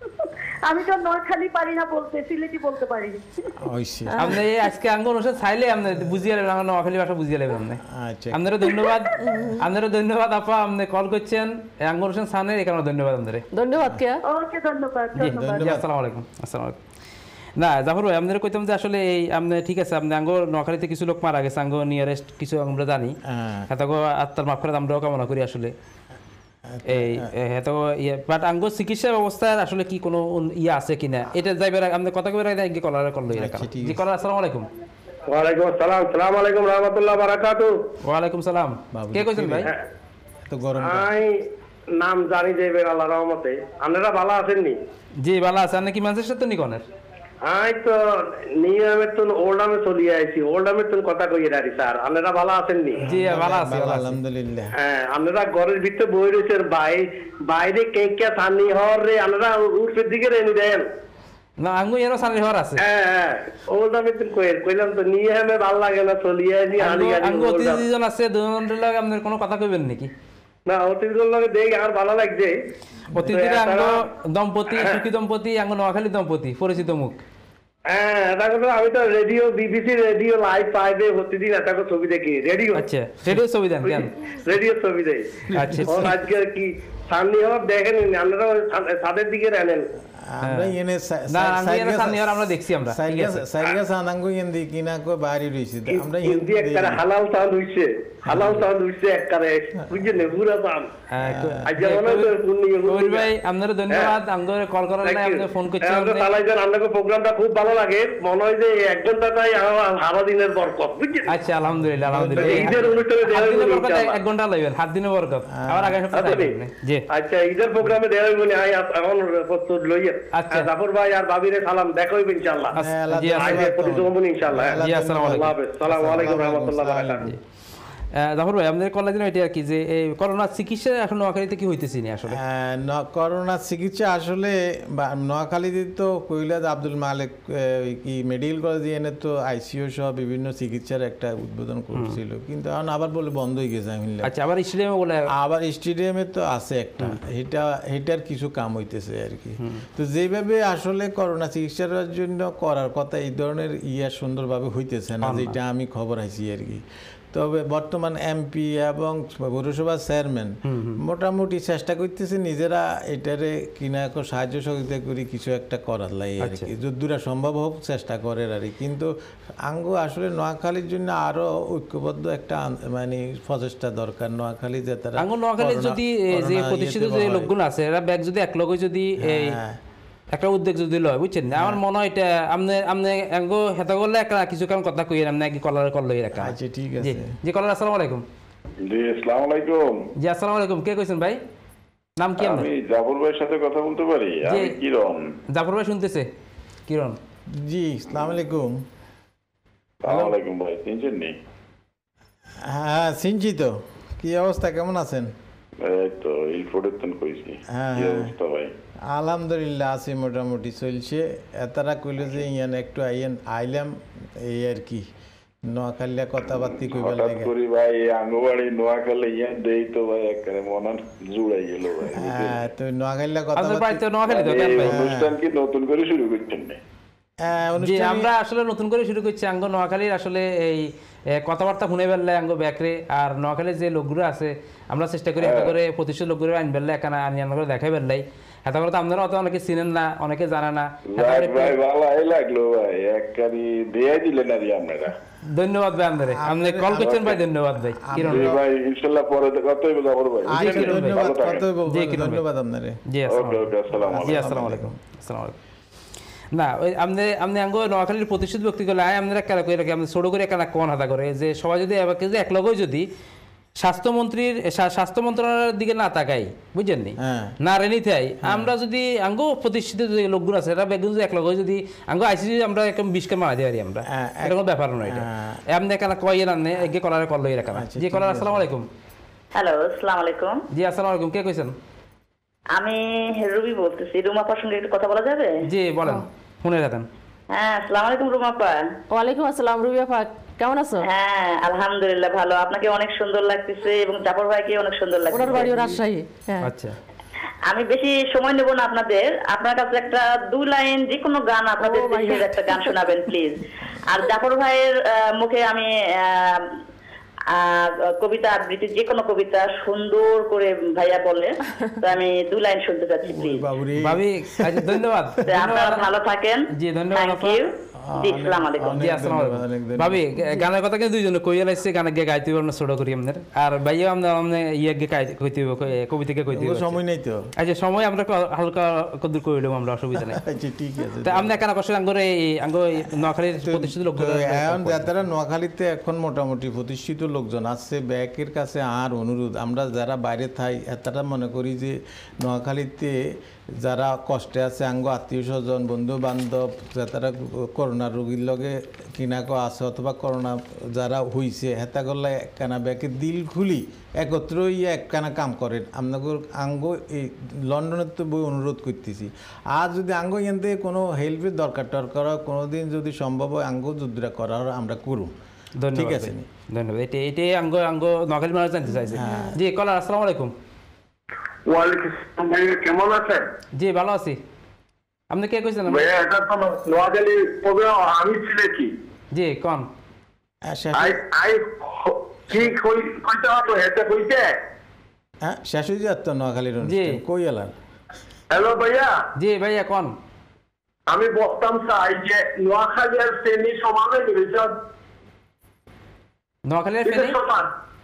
আমি তো নোয়াখালী পারি না বলতে সিলেটি বলতে পারি আপনি আজকে আঙ্গ অনুষ্ঠান চাইলে আপনি বুঝিয়ে নেবেন আমার নোয়াখালী ভাষা বুঝিয়ে নেবেন আপনি আপনারও ধন্যবাদ আপনারও ধন্যবাদ আপা আপনি কল করছেন আঙ্গ অনুষ্ঠান সামনে এখানে ধন্যবাদ আপনাদের ধন্যবাদ কে ওকে ধন্যবাদ ধন্যবাদ আসসালামু আলাইকুম আসসালামু আলাইকুম না জাফর ভাই আপনারা কইতাম যে আসলে এই আপনি ঠিক আছে আপনি আঙ্গ নোয়াখালীতে কিছু লোক মারা গেছে আঙ্গ নিয়ারেস্ট কিছু আমরা জানি হ্যাঁ আত্মার মাগফিরাত আমরাও কামনা করি আসলে এই হেতো ইয়ে বাট আঙ্গ চিকিৎসা ব্যবস্থার আসলে কি কোনো ইয়ে আছে কিনা এটা যাইবার আপনি কথা কইবার আগে কি কলার করলো এর কারণে জি কলার আসসালামু আলাইকুম ওয়া আলাইকুম আসসালাম আসসালামু আলাইকুম রাহমাতুল্লাহ বারাকাতু ওয়া আলাইকুম সালাম কে কইছেন ভাই তো গরম আই নাম জানি যাইবে আল্লাহর রহমতে আপনারা ভালো আছেন নি জি ভালো আছেন নাকি মানুষের সাথে নি কোনের আই তো নিয়মের তো ওল্ডামে চলি আইছি ওল্ডামে তো কথা কইয়ে রাখি স্যার আপনারা ভালো আছেন নি জি ভালো আছি আলহামদুলিল্লাহ হ্যাঁ আপনারা ঘরের ভিতরে বই রইছেন ভাই বাইরে কে কে সানি হর রে আপনারা উঠের দিকে রেনি দেন না আঙ্গু এরো সানি হর আছে হ্যাঁ হ্যাঁ ওল্ডামে তো কই কইলাম তো নিয়মে ভালো লাগে না চলি আইছি আলি আলি আঙ্গু অতিথিজন আছে দুজনের লাগে আপনাদের কোনো কথা কইবেন নাকি না অতিথিজন লাগে দেই আর ভালো লাগছে অতিথিরা আঙ্গ দম্পতি সুখী দম্পতি আঙ্গ নোয়াখালী দম্পতি পরিচিত মুখ হ্যাঁ আমি তো রেডিও বিবিসি রেডিও লাইভ পাইবে প্রতিদিন একটা ছবি দেখি রেডিও আচ্ছা রেডিও ছবি দেন কেন রেডিও ছবি দেই আচ্ছা আজকে কি সামনে হওয়ার দেখেন আপনারা ছাদের দিকে রানেন আমরা এনে না আমরা সামনে আর আমরা দেখছি আমরা সাইগা সানাঙ্গো এন্দি কিনা কো বাড়ি রইছে আমরা হিন্দি একটা হালাল সাউন্ড হইছে হালাল সাউন্ড হইছে একবারে বুঝছেন পুরো সাউন্ড আজ মনে তো পুণ্য ভাই আপনাদের ধন্যবাদ আমাদের কল করার জন্য আপনি ফোন করছেন আমরা তালাইজান আপনাদের প্রোগ্রামটা খুব ভালো লাগে মনে হয় যে এক ঘন্টাটাই সারা দিনের বরকত বুঝছেন আচ্ছা আলহামদুলিল্লাহ আলহামদুলিল্লাহ ঈদের অনুষ্ঠানে দেওয়া বরকত এক ঘন্টা লাগবে সাত দিনের বরকত আবার আগামী সপ্তাহে জি আচ্ছা ঈদের প্রোগ্রামে দেওয়া হইব না আই এখন প্রস্তুত লইয়া আচ্ছা জাফর ভাই আর ভাবিরে সালাম দেখা হইবে ইনশাআল্লাহ জি আসসালামু ইনশাআল্লাহ জি আসসালামু আলাইকুম আসসালামু আলাইকুম ওয়া রাহমাতুল্লাহি ওয়া বারাকাতুহু জাফর ভাই আমাদের কলেজ দিন এটা কি যে এই করোনা চিকিৎসা এখন নোয়াখালীতে কি হইতেছি না আসলে করোনা চিকিৎসা আসলে নোয়াখালীতে তো কৈলাদ আব্দুল মালিক কি মেডিকেল কলেজ এনে তো আইসিইউ সহ বিভিন্ন চিকিৎসার একটা উদ্বোধন করছিল কিন্তু এখন আবার বলে বন্ধ হয়ে গেছে আমি আচ্ছা আবার স্টেডিয়ামে বলে আবার স্টেডিয়ামে তো আছে একটা এটা এটার কিছু কাম হইতেছে আর কি তো যেভাবে আসলে করোনা চিকিৎসার জন্য করার কথা এই ধরনের ইয়া সুন্দরভাবে হইতেছে না যেটা আমি খবর আইছি আর কি তবে বর্তমান এমপি এবং পৌরসভার চেয়ারম্যান মোটামুটি চেষ্টা করতেছে নিজেরা এটারে কিনা সাহায্য সহযোগিতা করি কিছু একটা করার লাগে আর কি যদ্দূরা সম্ভব হোক চেষ্টা করে আর কি কিন্তু আঙ্গ আসলে নোয়াখালীর জন্য আরো ঐক্যবদ্ধ একটা মানে প্রচেষ্টা দরকার নোয়াখালী যে তারা আঙ্গ নোয়াখালী যদি যে প্রতিষ্ঠিত যে লোকগুলো আছে এরা ব্যাগ যদি এক লগে যদি এই একটা উদ্যোগ যদি লয় বুঝছেন আমার মনে হয় এটা আপনি আপনি এঙ্গো হেতা করলে একটা কিছু কারণ কথা কইেন আপনি কি কলার করলো এরকম আচ্ছা ঠিক আছে জি কলার আসসালামু আলাইকুম জি আসসালামু আলাইকুম জি আসসালামু আলাইকুম কে কইছেন ভাই নাম কি আপনার আমি জাফর ভাইয়ের সাথে কথা বলতে পারি আমি কিরণ জাফর ভাই শুনতেছে কিরণ জি আসসালামু আলাইকুম আসসালামু আলাইকুম ভাই চিনছেন নি হ্যাঁ চিনছি তো কি অবস্থা কেমন আছেন এই তো এই প্রোডাকশন কইছি কি অবস্থা ভাই আলহামদুলিল্লাহ আছি মোটামুটি চলছে এতারা কইল যে ইয়ান একটু আইয়েন আইলাম এই আর কি নোয়াখালী কথাবার্তি কইবার হঠাৎ লাগে করে ভাই আঙ্গবাড়ি নোয়াখালী ইয়া দেই তো ভাই একেবারে মন জুড়াই গেল ভাই হ্যাঁ তো নোয়াখালী আপনার কথাবার্তি বাড়িতে নোয়াখালী তো কেন এই ভাই? অনুষ্ঠান কি নতুন করে শুরু করছেন না হ্যাঁ, জি অনুষ্ঠানে আমরা আসলে নতুন করে শুরু করছি আঙ্গ নোয়াখালীর আসলে এই এ, কথাবার্তা শুনে বেললে আঙ্গ ব্যাকরে আর নোয়াখালীর যে লোকগুলো আছে আমরা চেষ্টা করি একটা করে প্রতিষ্ঠিত লোকগুলো আইন বেললে এখানে আনি আনা করে দেখাই বেললাই এত করে তো আপনারা অত অনেকে চিনেন না অনেকে জানে না এত ভাই করে ভাই ভালোই লাগলো ভাই একবারই দিয়ে দিলেন আর কি আপনারা ধন্যবাদ ভাই আপনারে আপনি কল করছেন ভাই ধন্যবাদ ভাই কিরণ জি ভাই ইনশাআল্লাহ পরে তো কতই বলা করব ভাই আচ্ছা, কিরণ ভাই, ধন্যবাদ ভালো থাকেন। কতই বলবো, জি, কিরণ ভাই। ধন্যবাদ আপনারে জি ওকে আসসালামু ওকে আসসালামু জি আলাইকুম আসসালামু আলাইকুম আসসালামু আলাইকুম না ওই আপনি আপনি আঙ্গ নোয়াখালীর প্রতিষ্ঠিত ব্যক্তি গেলে আয় আপনারা কেন করে রাখি আপনি ছোট করে কেন কোন হাতা করে যে সবাই যদি এবার যে এক লগেই যদি স্বাস্থ্যমন্ত্রীর স্বা- স্বাস্থ্য মন্ত্রণালয়ের দিকে না তাকাই বুঝছেন নি হ্যাঁ। না রেনি থাই আমরা যদি আঙ্গ প্রতিষ্ঠিত যে লোকগুলো আছে এটা বেগুন যদি এক লগে যদি আঙ্গ আইসিসি আমরা একদম বিশকে মারা দিতে পারি আমরা হ্যাঁ, এক- এটা কোনো ব্যাপার নয় এটা হ্যাঁ। আপনি কেন কইয়ে না এগে কলারে কল লই রাখা আচ্ছা, জি ঠিক কলার আছে। আসসালামু আলাইকুম হ্যালো আসসালামু আলাইকুম জি আসসালামু আলাইকুম কে কইছেন আমি রুবি বলতেছি রুমাপার সঙ্গে একটু কথা বলা যাবে জি বলেন শুনে রাখেন হ্যাঁ আসসালামু আলাইকুম রুমাপা ওয়ালাইকুম আসসালাম রুবি আপা কেমন আছো? হ্যাঁ আলহামদুলিল্লাহ ভালো আপনাকে অনেক সুন্দর লাগতেছে এবং জাফর ভাইকে অনেক সুন্দর ওনার লাগতেছে বাড়িও রাজশাহী। হ্যাঁ আচ্ছা আমি বেশি সময় নেব না আপনাদের আপনার কাছে একটা দুই লাইন যে কোনো গান আপনাদের Oh my দেশের God. একটা গান শোনাবেন প্লিজ আর জাফর ভাইয়ের আহ, মুখে আমি আহ, আহ, কবিতা আবৃত্তি যে কোনো কবিতা সুন্দর করে ভাইয়া বলে তো আমি দুই লাইন শুনতে চাচ্ছি প্লিজ বাবুরে ভাবি আচ্ছা ধন্যবাদ আপনারা ভালো থাকেন জি, ধন্যবাদ থ্যাংক আপা। ইউ জি আসসালামু আলাইকুম জি আসসালামু ধন্যবাদ, অনেক আলাইকুম ধন্যবাদ। ভাবি গানের কথা কিন্তু দুইজনে কইয়া লাইছে গানে গিয়ে গাইতে পারবো না ছোট করি আমাদের আর ভাইও আমরা আমরা ইয়ে গিয়ে গাইতে কইতে হইব কবিতাকে কইতে হইব সময় নেই তো আচ্ছা সময় আমরা ক- হালকা কদর কইলাম আমরা অসুবিধা নাই আচ্ছা ঠিক আছে তা আমরা কেন কষ্ট আঙ্গরে এই আঙ্গ এই নোয়াখালীর প্রতিষ্ঠিত লোক তো এখন যারা নোয়াখালীতে এখন মোটামুটি প্রতিষ্ঠিত লোকজন আছে ব্যাকের কাছে আর অনুরোধ আমরা যারা বাইরে থাই তারা মনে করি যে নোয়াখালীতে যারা কষ্টে আছে আঙ্গ আত্মীয় স্বজন বন্ধু বান্ধব যারা করোনা রোগীর লগে কিনাকো আছে অথবা করোনা যারা হইছে হেতা করলে একখানা ব্যাকে দিল খুলি একত্র ইয়ে একখানা কাম করেন আপনাদের আঙ্গ এই লন্ডনের তো বই অনুরোধ করতেছি আর যদি আঙ্গ এখান থেকে কোনো হেল্পের দরকার টরকার হয় কোনোদিন যদি সম্ভব হয় আঙ্গ যুদ্ধটা করার আমরা করুন ঠিক ধন্যবাদ আছে ভাই, ধন্যবাদ এটা এটাই আঙ্গ আঙ্গ নোয়াখালী মানুষ জানতে চাইছে জি কলার আসসালামু আলাইকুম ওয়ালাইকুম আসসালাম ভাইয়া কেমন আছেন জি ভালো আছি আপনি কে কইছেন ভাইয়া এটা তো নোয়াখালী প্রোগ্রাম আমি সিলেটি জি কোন আচ্ছা আই আই কি কই কইতে হবে এটা কইতে হ্যাঁ শেষ হয়ে যাত তো নোয়াখালীর জি। অনুষ্ঠান কই এলাম হ্যালো ভাইয়া জি ভাইয়া কোন আমি বলতাম চাই যে নোয়াখালী আর ফেনী সমানে ডিভিশন নোয়াখালীর এটা ফেনী সমান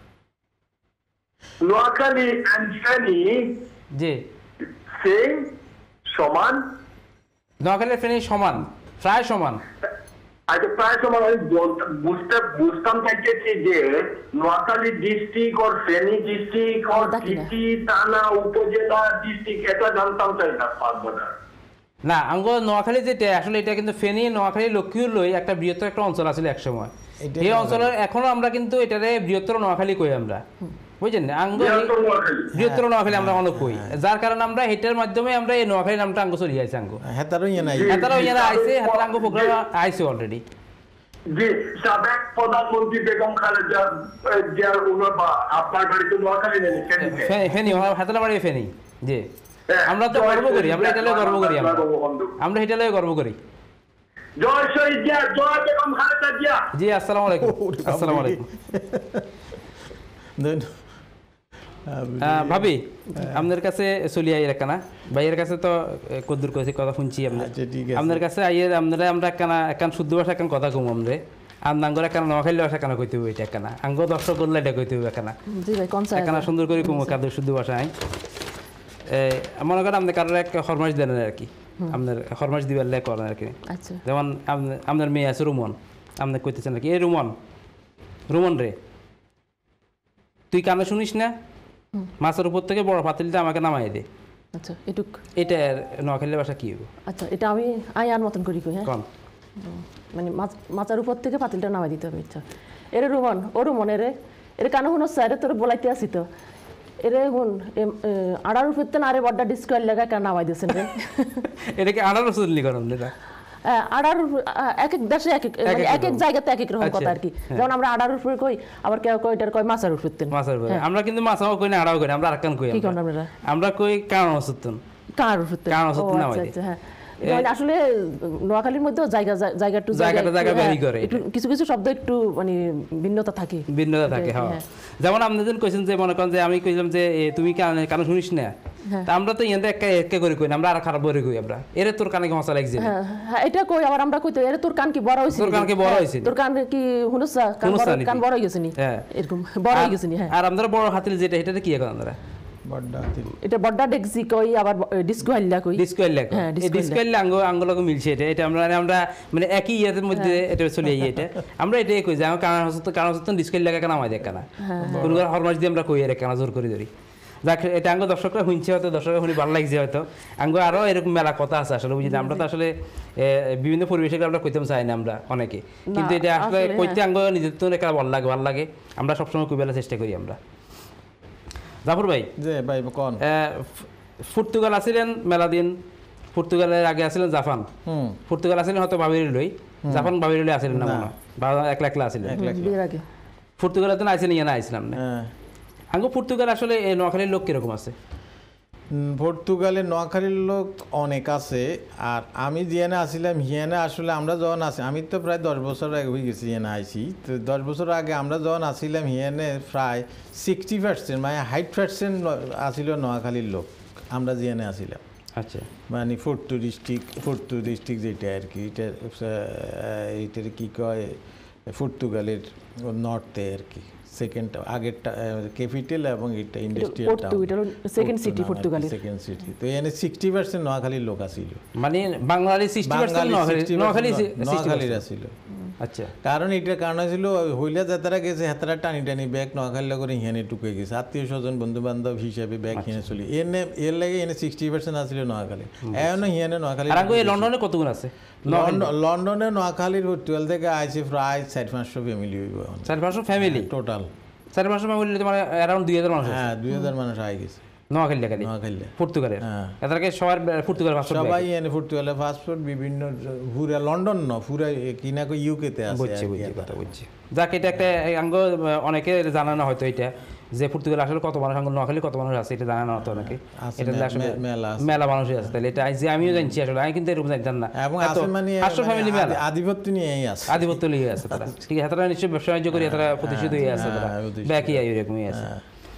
নোয়াখালী এন্ড ফেনী জি সেম সমান নোয়াখালীর ফেনী সমান প্রায় সমান আচ্ছা প্রায় সময় আমি বলতে- বুঝতে বুঝতাম চাইতেছি যে নোয়াখালী ডিস্ট্রিক্ট আর ফেনী ডিস্ট্রিক্ট আর দেখি না। সিটি থানা উপজেলা ডিস্ট্রিক্ট এটা জানতাম চাই না পারবো না না আঙ্গ নোয়াখালী যেটা আসলে এটা কিন্তু ফেনী নোয়াখালী লক্ষ্মীর লই একটা বৃহত্তর একটা অঞ্চল আছিল এক সময় এটা এই অঞ্চলের এখনো আমরা কিন্তু এটারে বৃহত্তর নোয়াখালী কই আমরা বুঝছেন না? আঙ্গ এই- বৃহত্তর নোয়াখালী বৃহত্তর নোয়াখালী আমরা অনেক কই যার কারণে আমরা এটার মাধ্যমে আমরা এই নোয়াখালী নামটা আঙ্গ চলে আইছে আঙ্গ হ্যাঁ তারও ইয়ে নাই হাতারা ইয়ারা আইছে হাতারা আঙ্গ প্রোগ্রাম আইছে অলরেডি জি সাবেক প্রধানমন্ত্রী বেগম খালেদা জিয়া উনার বা- আপনার বাড়িতে নোয়াখালী নেই ফেনীতে। ফেনী হাতারা বাড়ি ফেনী জি হ্যাঁ, আমরা তো জয় গর্ব করি আমরা শহীদ এটা লয়ে গর্ব করি আমরা জিয়া, বঙ্গবন্ধু। আমরা এটা লয়ে গর্ব করি জয় শহীদ জিয়া, জয় বেগম খালেদা জিয়া। জি আসসালামু আলাইকুম আসসালামু আলাইকুম আহ, ভাবি আপনার কাছে চলি আই একখানা ভাইয়ের কাছে তো এ, কদ্দুর কইছি কথা শুনছি আপনার আচ্ছা, ঠিক আছে। আপনার কাছে আইয়ের আপনারা আমরা একখানা একখান শুদ্ধ ভাষা একখান কথা কম আমরা আর নাঙ্গর একখানা নোয়াখালী ভাষা কেন কইতে হবে এটা একখানা আঙ্গ দর্শক করলে এটা কইতে হবে একখানা জি ভাই কোন চাই একখানা সুন্দর করে কুমো কাদের শুদ্ধ ভাষায় মনে করেন আপনি কারোর এক ফরমাইশ দেন আর কি আপনার ফরমাইশ দিবার লেখ করেন আর কি আচ্ছা যেমন আপনি- আপনার মেয়ে আছে রুমন আপনি কইতেছেন আর কি এই রুমন রুমন রে তুই কানে শুনিস না মাছের উপর থেকে বড় পাতিলটা আমাকে নামাই দে আচ্ছা এটুক এটা নোয়াখালী ভাষা কি হবে আচ্ছা এটা আমি আই আর মতন করি কই হ্যাঁ কম মানে মাছ- মাচার উপর থেকে পাতিলটা নামাই দিতে হবে আচ্ছা এরে রুমন ও রুমন এরে এরে কানে শুনো স্যারে তোর বলাইতে আসি তো এরে হুন আড়ার উপর তো না আরে বড্ডা ডিসকাল লাগা কেন নামাই দিয়েছেন রে এটাকে আনারস উল্লি করেন এটা আড়ার এক এক দেশে এক এক মানে এক এক জায়গাতে এক এক রকম কথা আর কি। যেমন আমরা আড়ার উপরে কই, আবার কেউ কই এটার কয় মাছের উপরে। মাছের উপরে আমরা কিন্তু মাছও কই না, আড়াও কই না, আমরা আরাকান কই। কি কোন আমরা আমরা কই কারণ অসুতন, কার উপরে কারণ অসুতন না হয়। হ্যাঁ, আসলে নোয়াখালীর মধ্যে জায়গা জায়গা টু জায়গাটা জায়গা ভ্যারি করে, কিছু কিছু শব্দ একটু মানে ভিন্নতা থাকে, ভিন্নতা থাকে। হ্যাঁ, যেমন আপনি যেন কইছেন যে মনে করেন যে আমি কইলাম যে তুমি কানে কানে শুনিস না, তা আমরা তো ইয়াতে একা একা করে কই না, আমরা আর খারাপ করে কই। আমরা এরে তোর কানে কি মশা লাগছে? হ্যাঁ হ্যাঁ, এটা কই। আবার আমরা কই তো এরে তোর কান কি বড় হইছে, তোর কান কি বড় হইছে, তোর কান কি হুনসা কান বড়, কান বড় হই গেছে নি। হ্যাঁ, এরকম বড় হই গেছে নি। হ্যাঁ, আর আমরা বড় হাতিল যেটা এটাতে কি এখন আমরা বড় হাতিল, এটা বড় ডেক্সি কই, আবার ডিস্কো হাল্লা কই। ডিস্কো হাল্লা কই। এই ডিস্কো হাল্লা আঙ্গ আঙ্গলকে মিলছে এটা। এটা আমরা আমরা মানে একই ইয়াদের মধ্যে এটা চলে যাই। এটা আমরা এটাই কই যে আমার কানা হসত কানা হসত ডিস্কো হাল্লা কানা মাই দেখ কানা কোন হরমাস দিয়ে আমরা কই এর কানা জোর করে ধরি। যাক, এটা আঙ্গ দর্শকরা শুনছে, হয়তো দর্শকরা শুনি ভালো লাগছে, হয়তো আঙ্গ আরো এরকম মেলা কথা আছে আসলে বুঝি। আমরা তো আসলে বিভিন্ন পরিবেশে আমরা কইতাম চাই না আমরা অনেকে, কিন্তু এটা আসলে কইতে আঙ্গ নিজের তো একটা ভালো লাগে, ভালো লাগে। আমরা সবসময় কইবেলা চেষ্টা করি আমরা। জাফর ভাই, যে ভাই কোন পর্তুগাল আছিলেন মেলা দিন, পর্তুগালের আগে আছিলেন জাপান। হুম, পর্তুগাল আছিলেন হয়তো বাবির লই, জাপান বাবির লই আছিলেন না মনে, বা একলা একলা আছিলেন। পর্তুগালে তো আইছেন ইয়া না আইছিলাম না। আঙ্গো পর্তুগাল আসলে এই নোয়াখালীর লোক কিরকম আছে? পর্তুগালে নোয়াখালীর লোক অনেক আছে। আর আমি জিয়ানে আসছিলাম হিয়ানে, আসলে আমরা যখন আসি, আমি তো প্রায় দশ বছর আগে হয়ে গেছি হিয়ানে আইসি। তো দশ বছর আগে আমরা যখন আসছিলাম হিয়ানে প্রায় সিক্সটি পার্সেন্ট মানে হাইট পার্সেন্ট আসিল নোয়াখালীর লোক আমরা জিয়ানে আসছিলাম। আচ্ছা, মানে ফোর্টু ডিস্ট্রিক্ট, ফোর্টু ডিস্ট্রিক্ট যেটা আর কি, এটা এইটার কী কয় পর্তুগালের নর্থে আর কি। সেকেন্ড আগেরটা ক্যাপিটাল এবং এটা ইন্ডাস্ট্রিয়াল টাউন, সেকেন্ড সিটি পর্তুগালের সেকেন্ড সিটি। তো এখানে সিক্সটি পার্সেন্ট নোয়াখালীর লোক আসিল, মানে বাঙালি সিক্সটি পার্সেন্ট নোয়াখালীর আসিল। আচ্ছা, কারণ এটার কারণ ছিল হইলা যাতারা গেছে হাতারা টানি টানি ব্যাগ নোয়াখালী করে হিয়ানে টুকে গেছে, আত্মীয় স্বজন বন্ধু বান্ধব হিসাবে ব্যাগ হিয়ানে চলি। এনে এর লাগে এনে সিক্সটি পার্সেন্ট আসিল নোয়াখালী। এখনো হিয়ানে নোয়াখালী। লন্ডনে কতগুণ আছে? লন্ডনে নোয়াখালীর টুয়েলভ থেকে আইসি প্রায় চার পাঁচশো ফ্যামিলি হইব, চার পাঁচশো ফ্যামিলি টোটাল। চার পাঁচশো ফ্যামিলি মানে অ্যারাউন্ড দুই হাজার মানুষ। হ্যাঁ, দুই হাজার মানুষ আই গেছে নোয়াখালী খালি, নোয়াখালী পর্তুগালের। হ্যাঁ, এদেরকে সবার পর্তুগালের পাসপোর্ট, সবাই এনে পর্তুগালের পাসপোর্ট বিভিন্ন পুরা লন্ডন ন পুরা কিনা কই ইউকে তে আছে। বুঝছি বুঝছি কথা বুঝছি। যাক, এটা একটা আঙ্গ অনেকে জানানো হয়তো এটা যে পর্তুগাল আসলে কত মানুষ, আঙ্গ নোয়াখালী কত মানুষ আছে এটা জানানো হতো অনেকে। এটা আসলে মেলা মেলা মানুষই আছে, তাহলে এটা যে আমিও জানছি আসলে, আমি কিন্তু এরকম জানতাম না। এবং আছে মানে পাঁচশো ফ্যামিলি মেলা আধিপত্য নিয়েই আছে, আধিপত্য নিয়ে আছে তারা। ঠিক আছে, তারা নিশ্চয়ই ব্যবসা বাণিজ্য করে তারা প্রতিষ্ঠিত হয়ে আছে, তারা ব্যাকি এরকমই আছে।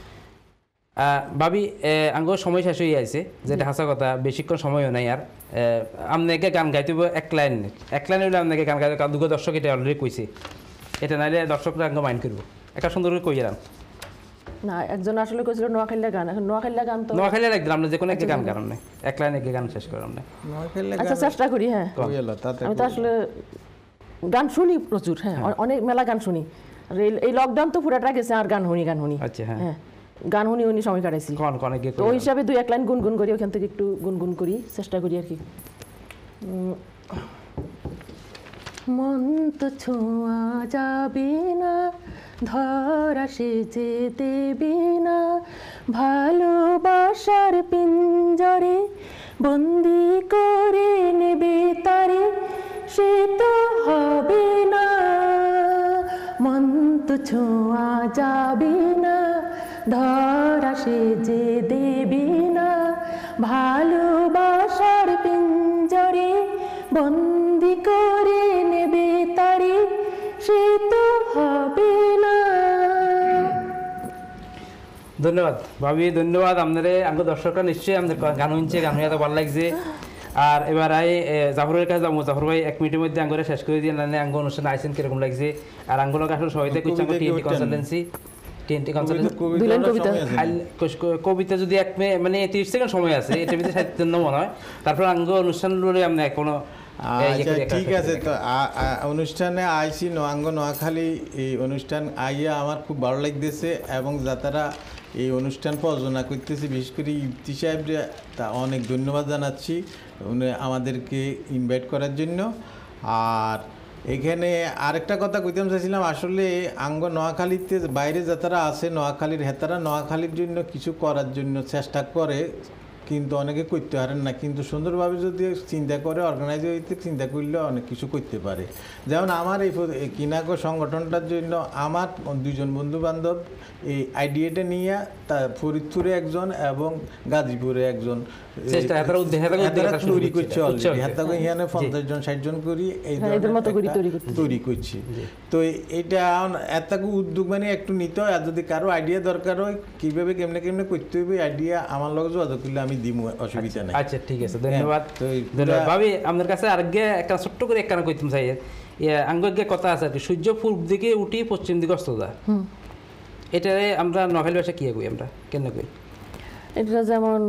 ভাবি, আঙ্গ সময় শেষ হয়ে আছে, যেটা হাসা কথা, বেশিক্ষণ সময়ও নাই। আর আপনাকে গান গাইতে এক লাইন, এক লাইন হইলে আপনাকে গান গাইতে দুগো দর্শক এটা অলরেডি কইছে, এটা নাইলে দর্শকরা আঙ্গ মাইন্ড করবো। একটা সুন্দর করে কই যান না, একজন আসলে কইছিল নোয়াখালীর গান, এখন নোয়াখালীর গান তো নোয়াখালীর একদম আমরা যে কোনো একটা গান গান নাই, এক লাইন এক গান শেষ করার নাই। আচ্ছা, চেষ্টা করি। হ্যাঁ, আমি তো আসলে গান শুনি প্রচুর। হ্যাঁ, অনেক মেলা গান শুনি। এই লকডাউন তো পুরাটা গেছে আর গান শুনি গান শুনি আচ্ছা, হ্যাঁ, গান শুনি শুনি সময় কাটাইছি। তো ওই হিসাবে দুই এক লাইন গুনগুন করি, ওখান থেকে একটু গুনগুন করি, চেষ্টা করি আর কি। মন তো ছোঁয়া যাবে না, ধরা সেজে দেবে না, ভালোবাসার পিঞ্জরে বন্দি করে নেবে তারে, সে তো হবে না। মন তো ছোঁয়া যাবে না, ধরা সেজে দেবে না, ভালোবাসার পিঞ্জরে বন্দি করে নেবে তারে, সে তো হবে না। ধন্যবাদ ভাবি, ধন্যবাদ আপনাদের। আঙ্গ দর্শকরা নিশ্চয়ই আমাদের গান শুনছে, গান শুনে ভালো লাগছে। আর এবার আই জাফরের কাছে যাবো। জাফর ভাই, এক মিনিটের মধ্যে আঙ্গরে শেষ করে দিয়ে, না আঙ্গ অনুষ্ঠানে আইসেন কিরকম লাগছে? আর আঙ্গলকে আসলে সবাইতে কুইছে টিএনটি কনসালটেন্সি, টিএনটি কনসালটেন্সি কবিতা যদি এক মানে তিরিশ সেকেন্ড সময় আছে, এটা ভিতরে সাহিত্য মনে হয়। তারপর আঙ্গ অনুষ্ঠান আপনি কোনো ঠিক আছে। তো অনুষ্ঠানে আইসি নোয়াঙ্গ নোয়াখালী, এই অনুষ্ঠান আইয়া আমার খুব ভালো লাগতেছে, এবং যারা এই অনুষ্ঠান প্রযোজনা করতেছে, বিশেষ করে ইফতি সাহেব, তা অনেক ধন্যবাদ জানাচ্ছি উনি আমাদেরকে ইনভাইট করার জন্য। আর এখানে আরেকটা কথা কইতে চাইছিলাম, আসলে আঙ্গ নোয়াখালীতে বাইরে যারা আছে নোয়াখালীর হেতারা নোয়াখালীর জন্য কিছু করার জন্য চেষ্টা করে, কিন্তু অনেকে করতে পারেন না, কিন্তু সুন্দরভাবে যদি চিন্তা করে অর্গানাইজ হইতে চিন্তা করলে অনেক কিছু করতে পারে। যেমন আমার এই কিনাকো সংগঠনটার জন্য আমার দুজন বন্ধু বান্ধব এই আইডিয়াটা নিয়ে তা ফরিদপুরে একজন এবং গাজীপুরে একজন তৈরি করছে অলরেডি, হাতে এখানে পঞ্চাশ জন ষাট জন করি এই তৈরি করছি। তো এটা এত উদ্যোগ মানে একটু নিতে হয়, আর যদি কারো আইডিয়া দরকার হয় কিভাবে কেমনে কেমনে করতে হবে আইডিয়া আমার লগে যোগাযোগ করলে আমি দিব, অসুবিধা নেই। আচ্ছা ঠিক আছে, ধন্যবাদ। ধন্যবাদ ভাবি। আপনার কাছে আরেকগে একটা ছোট্ট করে একখানা কইতাম চাই, আঙ্গে কথা আছে আর কি, সূর্য পূর্ব দিকে উঠি পশ্চিম দিকে অস্ত যায়, এটারে আমরা নোয়াখালী ভাষা কি কই, আমরা কেন কই? এটা যেমন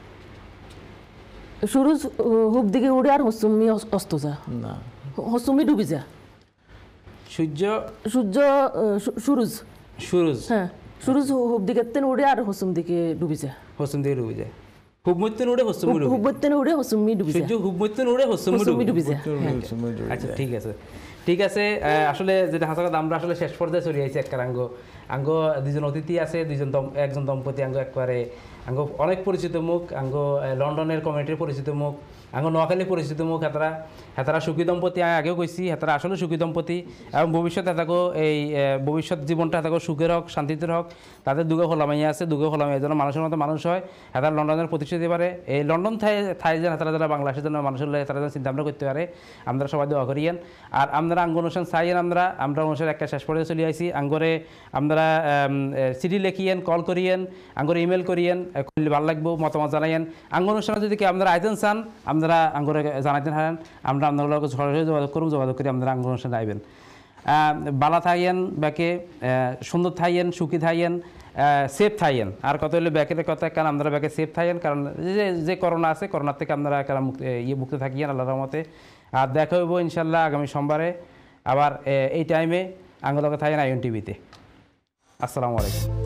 সূরজ পূব দিকে উঠে আর পশ্চিমী অস্ত যায়, না পশ্চিমী ডুবি যায়। সূর্য সূর্য সূরজ সূরজ হ্যাঁ সূরজ পূব দিকে তেন উঠে আর পশ্চিম দিকে ডুবি যায়, পশ্চিম দিকে ডুবি যায়, পূব মধ্যে উড়ে পশ্চিম ডুবি, পূব মধ্যে উড়ে পশ্চিমী ডুবি যায়, সূর্য পূব মধ্যে উড়ে পশ্চিমী ডুবি যায়। আচ্ছা ঠিক আছে, ঠিক আছে। আসলে যেটা হাসা কথা, আমরা আসলে শেষ পর্যায়ে চলে আইছি। একটা আঙ্গ আঙ্গ দুজন অতিথি আছে, দুজন একজন দম্পতি আঙ্গ একবারে আঙ্গ অনেক পরিচিত মুখ, আঙ্গ লন্ডনের কমিটির পরিচিত মুখ, আঙ্গ নোয়াখালী পরিচিত মুখ। হেতারা হেতারা সুখী দম্পতি, আমি আগেও কইছি হেতারা আসলে সুখী দম্পতি, এবং ভবিষ্যৎ হেতাকো এই ভবিষ্যৎ জীবনটা হেতাকো সুখের হোক, শান্তিতে হোক। তাদের দুগে খোলামাইয়া আছে, দুগে খোলামাইয়া যেন মানুষের মতো মানুষ হয়, হেতারা লন্ডনের প্রতিষ্ঠা দিতে পারে। এই লন্ডন থাই থাই যেন হেতারা যারা বাংলাদেশের জন্য মানুষের হেতারা যেন চিন্তা ভাবনা করতে পারে, আমরা সবাই দোয়া করিয়েন। আর আমরা আঙ্গ অনুষ্ঠান চাইয়েন, আমরা আমরা অনুষ্ঠান একটা শেষ পর্যায়ে চলে আইছি। আঙ্গরে আমরা চিঠি লেখিয়েন, কল করিয়েন, আঙ্গরে ইমেল করিয়েন, করলে ভালো লাগবো, মতামত জানাইয়েন। আঙ্গ অনুষ্ঠানে যদি কেউ আপনারা আইতেন চান, আমরা আঙ্গরে জানাইতেন হারেন, আমরা আপনাদের সরাসরি যোগাযোগ করব, যোগাযোগ করে আপনারা আঙ্গ অনুষ্ঠানে আইবেন। বালা থাইয়েন, ব্যাকে সুন্দর থাইয়েন, সুখী থাইয়েন, সেফ থাইয়েন। আর কত হলে ব্যাকের কথা, কারণ আমরা ব্যাকে সেফ থাইয়েন, কারণ যে যে করোনা আছে, করোনার থেকে আপনারা কারণ ইয়ে মুক্ত থাকিয়েন আল্লাহর রহমতে। আর দেখা হইব ইনশাল্লাহ আগামী সোমবারে আবার এই টাইমে আঙ্গ লগে থাইয়েন আইএন টিভিতে। আসসালামু আলাইকুম।